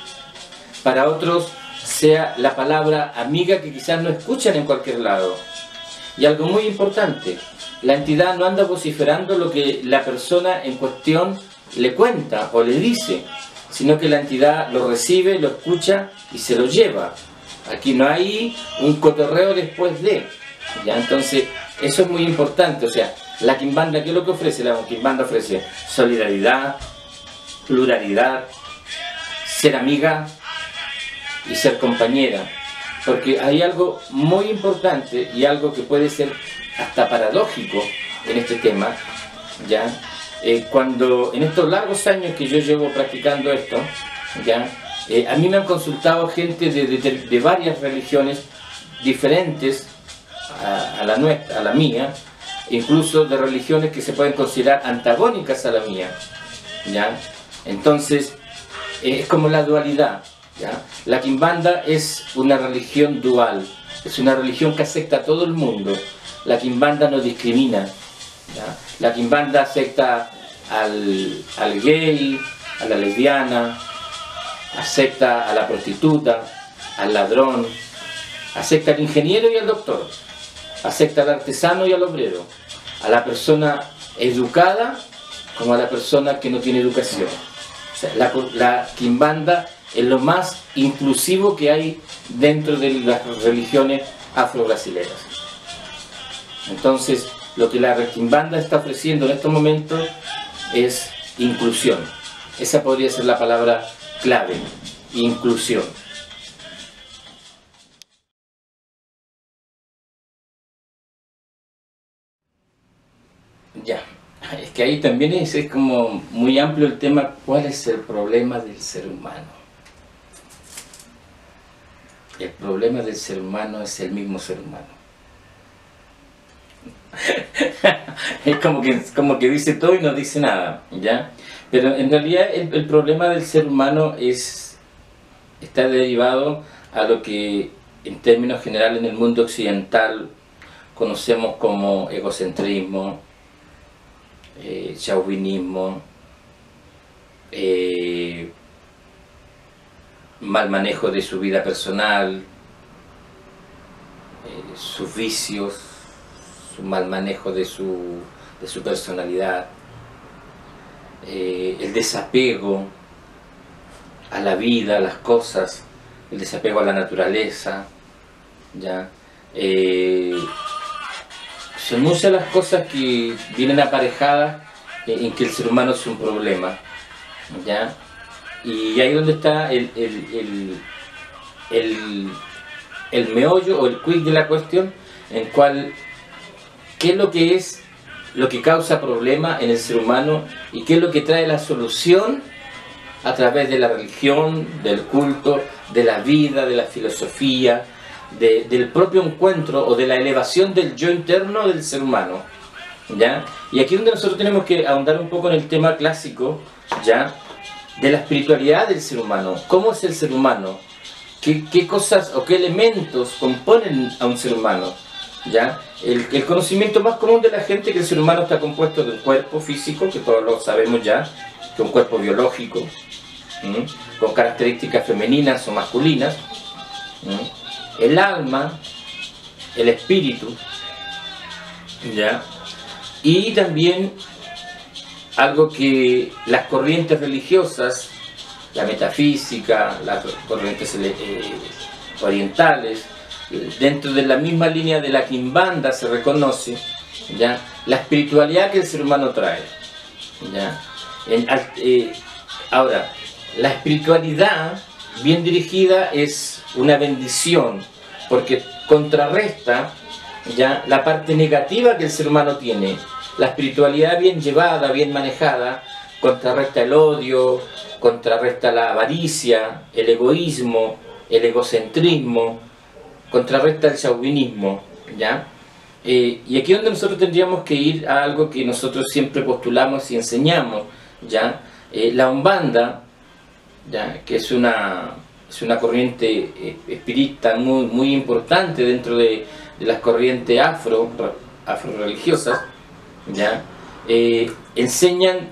para otros sea la palabra amiga que quizás no escuchan en cualquier lado. Y algo muy importante, la entidad no anda vociferando lo que la persona en cuestión le cuenta o le dice, sino que la entidad lo recibe, lo escucha y se lo lleva. Aquí no hay un cotorreo después de, ¿ya? Entonces, eso es muy importante. O sea, la quimbanda, ¿qué es lo que ofrece? La quimbanda ofrece solidaridad, pluralidad, ser amiga y ser compañera, porque hay algo muy importante y algo que puede ser hasta paradójico en este tema, ¿ya? Eh, cuando en estos largos años que yo llevo practicando esto, ¿ya? Eh, a mí me han consultado gente de, de, de varias religiones diferentes a, a, la nuestra, a la mía, incluso de religiones que se pueden considerar antagónicas a la mía, ¿ya? Entonces, eh, es como la dualidad, ¿ya? La quimbanda es una religión dual, es una religión que acepta a todo el mundo. La quimbanda no discrimina, ¿ya? La quimbanda acepta al, al gay, a la lesbiana, acepta a la prostituta, al ladrón, acepta al ingeniero y al doctor, acepta al artesano y al obrero, a la persona educada como a la persona que no tiene educación. O sea, la, la quimbanda es lo más inclusivo que hay dentro de las religiones afro-brasileras. Entonces, lo que la Requimbanda está ofreciendo en estos momentos es inclusión. Esa podría ser la palabra clave, inclusión. Ya, es que ahí también es, es como muy amplio el tema, ¿cuál es el problema del ser humano? El problema del ser humano es el mismo ser humano. Es como que, como que dice todo y no dice nada, ¿ya? Pero en realidad el, el problema del ser humano es, está derivado a lo que en términos generales en el mundo occidental conocemos como egocentrismo, eh, chauvinismo, eh, mal manejo de su vida personal, eh, sus vicios, su mal manejo de su, de su personalidad, eh, el desapego a la vida, a las cosas, el desapego a la naturaleza, ¿ya? Eh, son muchas las cosas que vienen aparejadas en, en que el ser humano es un problema, ¿ya? Y ahí es donde está el, el, el, el, el meollo o el quid de la cuestión, en cual qué es lo que es lo que causa problemas en el ser humano y qué es lo que trae la solución a través de la religión, del culto, de la vida, de la filosofía, de, del propio encuentro o de la elevación del yo interno del ser humano, ¿ya? Y aquí es donde nosotros tenemos que ahondar un poco en el tema clásico, ¿ya?, de la espiritualidad del ser humano. ¿Cómo es el ser humano? ¿Qué, qué cosas o qué elementos componen a un ser humano? ¿Ya? El, el conocimiento más común de la gente es que el ser humano está compuesto de un cuerpo físico, que todos lo sabemos ya, que es un cuerpo biológico, ¿m? con características femeninas o masculinas, ¿m? el alma, el espíritu, ¿ya? Y también algo que las corrientes religiosas, la metafísica, las corrientes eh, orientales, dentro de la misma línea de la Quimbanda se reconoce, ¿ya?, la espiritualidad que el ser humano trae, ¿ya? En, eh, ahora, la espiritualidad bien dirigida es una bendición, porque contrarresta, ¿ya?, la parte negativa que el ser humano tiene. La espiritualidad bien llevada, bien manejada, contrarresta el odio, contrarresta la avaricia, el egoísmo, el egocentrismo, contrarresta el chauvinismo, ¿ya? Eh, y aquí es donde nosotros tendríamos que ir a algo que nosotros siempre postulamos y enseñamos, ¿ya? Eh, la Umbanda, ¿ya?, que es una, es una corriente eh, espírita muy, muy importante dentro de, de las corrientes afro, afro religiosas, ¿ya? Eh, enseñan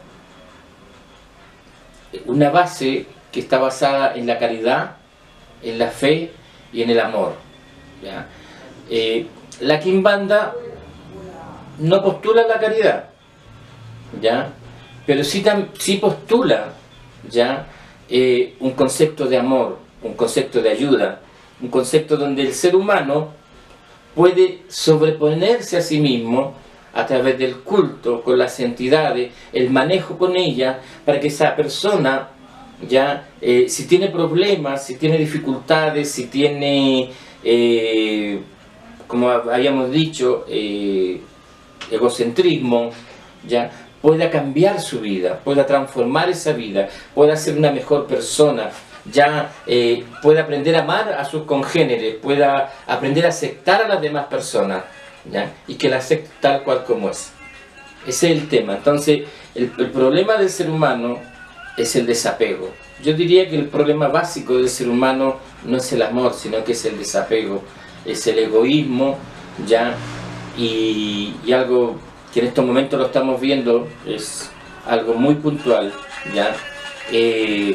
una base que está basada en la caridad, en la fe y en el amor, ¿ya? Eh, la Quimbanda no postula la caridad, ¿ya?, pero sí, sí postula, ¿ya?, eh, un concepto de amor, un concepto de ayuda, un concepto donde el ser humano puede sobreponerse a sí mismo a través del culto con las entidades, el manejo con ellas, para que esa persona, ya, eh, si tiene problemas, si tiene dificultades, si tiene, eh, como habíamos dicho, eh, egocentrismo, ya, pueda cambiar su vida, pueda transformar esa vida, pueda ser una mejor persona, ya, eh, pueda aprender a amar a sus congéneres, pueda aprender a aceptar a las demás personas, ¿ya?, y que la acepte tal cual como es. Ese es el tema. Entonces, el, el problema del ser humano es el desapego. Yo diría que el problema básico del ser humano no es el amor, sino que es el desapego, es el egoísmo, ¿ya? Y, y algo que en estos momentos lo estamos viendo es algo muy puntual, ¿ya? Eh,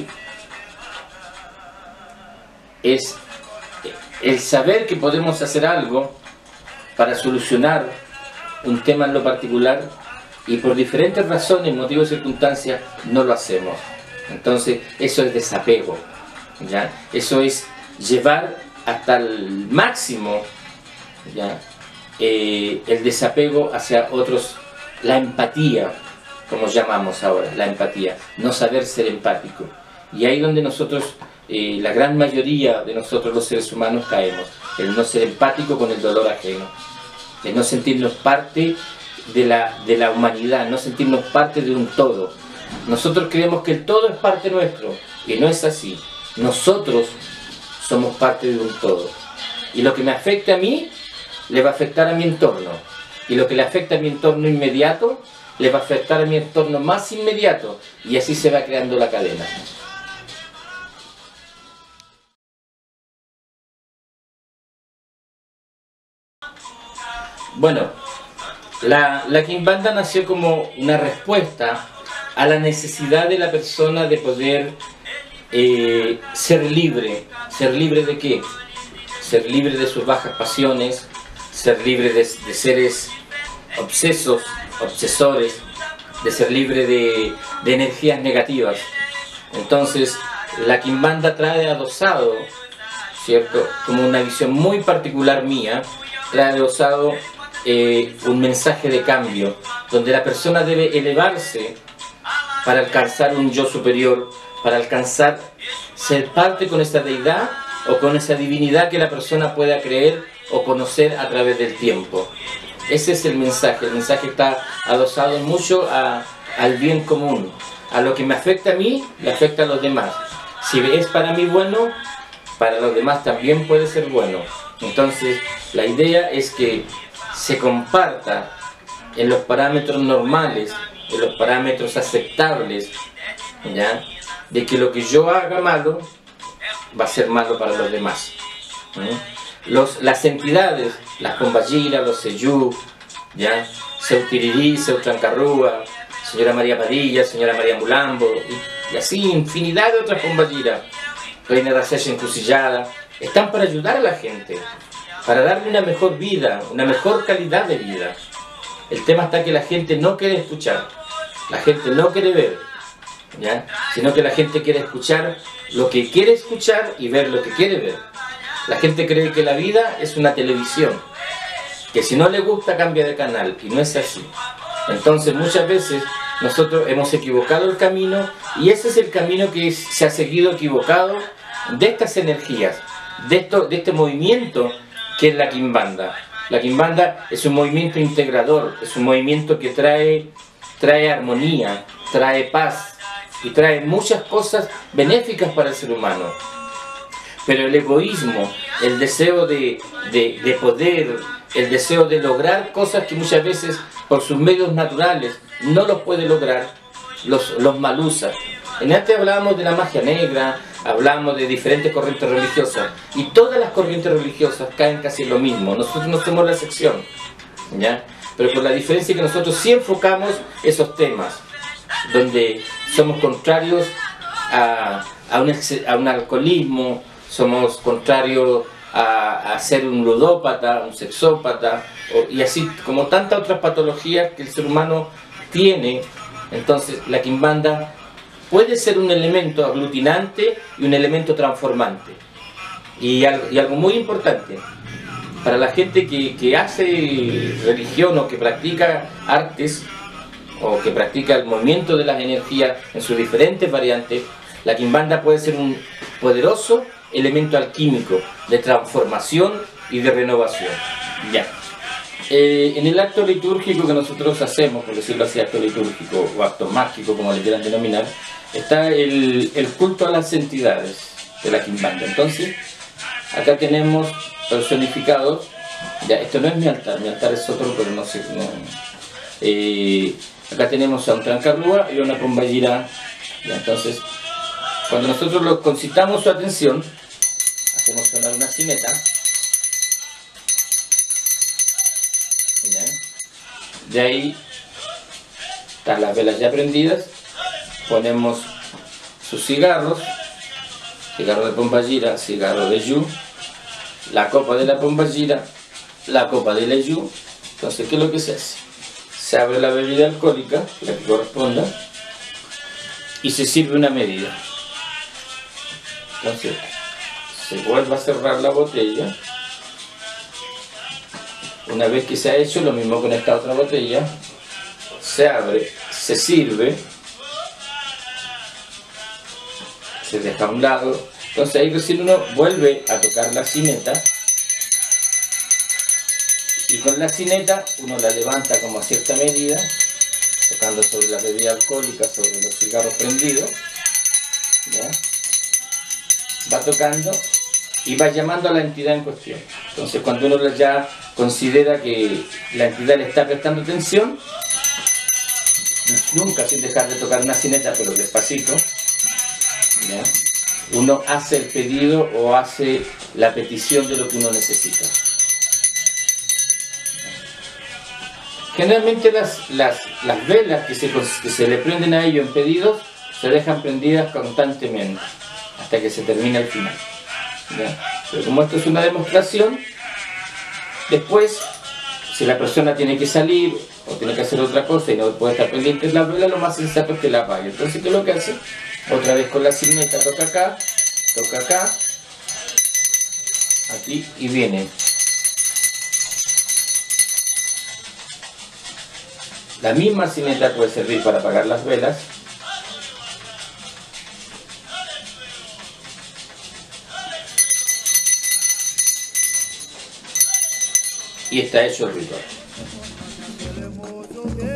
es el saber que podemos hacer algo para solucionar un tema en lo particular y por diferentes razones, motivos y circunstancias no lo hacemos. Entonces eso es desapego, ¿ya? Eso es llevar hasta el máximo, ¿ya? Eh, el desapego hacia otros, la empatía, como llamamos ahora, la empatía, no saber ser empático. Y ahí donde nosotros, eh, la gran mayoría de nosotros los seres humanos caemos, el no ser empático con el dolor ajeno, el no sentirnos parte de la, de la humanidad, no sentirnos parte de un todo. Nosotros creemos que el todo es parte nuestro, y no es así. Nosotros somos parte de un todo. Y lo que me afecta a mí, le va a afectar a mi entorno. Y lo que le afecta a mi entorno inmediato, le va a afectar a mi entorno más inmediato. Y así se va creando la cadena. Bueno, la, la Quimbanda nació como una respuesta a la necesidad de la persona de poder eh, ser libre. ¿Ser libre de qué? Ser libre de sus bajas pasiones, ser libre de, de seres obsesos, obsesores, de ser libre de, de energías negativas. Entonces, la Quimbanda trae adosado, ¿cierto? Como una visión muy particular mía, trae adosado eh, un mensaje de cambio, donde la persona debe elevarse para alcanzar un yo superior, para alcanzar ser parte con esa deidad o con esa divinidad que la persona pueda creer o conocer a través del tiempo. Ese es el mensaje. El mensaje está adosado mucho a, al bien común. A lo que me afecta a mí, le afecta a los demás. Si es para mí bueno, para los demás también puede ser bueno. Entonces, la idea es que se comparta en los parámetros normales, en los parámetros aceptables, ¿ya? De que lo que yo haga malo va a ser malo para los demás. ¿Mm? Los, las entidades, las Pombagira, los Seyú, ¿ya? Seutirirí, Seutrancarrúa, señora María Padilla, señora María Mulambo, y, y así infinidad de otras Pombagira, Reina Rasecha Encrucillada, están para ayudar a la gente, para darle una mejor vida, una mejor calidad de vida. El tema está que la gente no quiere escuchar, la gente no quiere ver, ¿ya? Sino que la gente quiere escuchar lo que quiere escuchar y ver lo que quiere ver. La gente cree que la vida es una televisión, que si no le gusta cambia de canal, y no es así. Entonces muchas veces nosotros hemos equivocado el camino, y ese es el camino que se ha seguido equivocado de estas energías, de, esto, de este movimiento que es la Quimbanda. La Quimbanda es un movimiento integrador, es un movimiento que trae, trae armonía, trae paz y trae muchas cosas benéficas para el ser humano. Pero el egoísmo, el deseo de, de, de poder, el deseo de lograr cosas que muchas veces por sus medios naturales no los puede lograr, los, los mal usa. En antes hablábamos de la magia negra, hablamos de diferentes corrientes religiosas, y todas las corrientes religiosas caen casi en lo mismo. Nosotros no somos la excepción, ¿ya? Pero por la diferencia que nosotros sí enfocamos esos temas, donde somos contrarios a, a, un, a un alcoholismo, somos contrarios a, a ser un ludópata, un sexópata, o, y así como tantas otras patologías que el ser humano tiene. Entonces la Quimbanda puede ser un elemento aglutinante y un elemento transformante. Y algo, y algo muy importante, para la gente que, que hace religión o que practica artes, o que practica el movimiento de las energías en sus diferentes variantes, la Quimbanda puede ser un poderoso elemento alquímico de transformación y de renovación. Ya. Eh, en el acto litúrgico que nosotros hacemos, por decirlo así, acto litúrgico o acto mágico, como le quieran denominar, está el, el culto a las entidades de la Quimbanda. Entonces, acá tenemos personificados, ya, esto no es mi altar, mi altar es otro, pero no sé, no, eh, acá tenemos a un Trancarrúa y a una Pombagira. Ya, entonces, cuando nosotros los concitamos su atención, hacemos sonar una sineta. ¿Ya? De ahí están las velas ya prendidas, ponemos sus cigarros, cigarro de Pombagira, cigarro de Yu, la copa de la Pombagira, la copa de la Yu. Entonces, ¿qué es lo que se hace? Se abre la bebida alcohólica, la que corresponda, y se sirve una medida. Entonces, se vuelve a cerrar la botella. Una vez que se ha hecho, lo mismo con esta otra botella, se abre, se sirve, se deja a un lado. Entonces ahí recién uno vuelve a tocar la cineta, y con la cineta uno la levanta como a cierta medida, tocando sobre la bebida alcohólica, sobre los cigarros prendidos, ¿ya? Va tocando y va llamando a la entidad en cuestión. Entonces cuando uno ya considera que la entidad le está prestando atención, nunca sin dejar de tocar una cineta, pero despacito, ¿ya? Uno hace el pedido o hace la petición de lo que uno necesita. Generalmente las, las, las velas que se, que se le prenden a ellos en pedidos se dejan prendidas constantemente hasta que se termina el final, ¿ya? Pero como esto es una demostración, después, si la persona tiene que salir o tiene que hacer otra cosa y no puede estar pendiente de la vela, lo más sensato es que la apague. Entonces, ¿qué es lo que hace? Otra vez con la cineta toca acá, toca acá, aquí y viene. La misma cineta puede servir para apagar las velas. Y está hecho el ritual.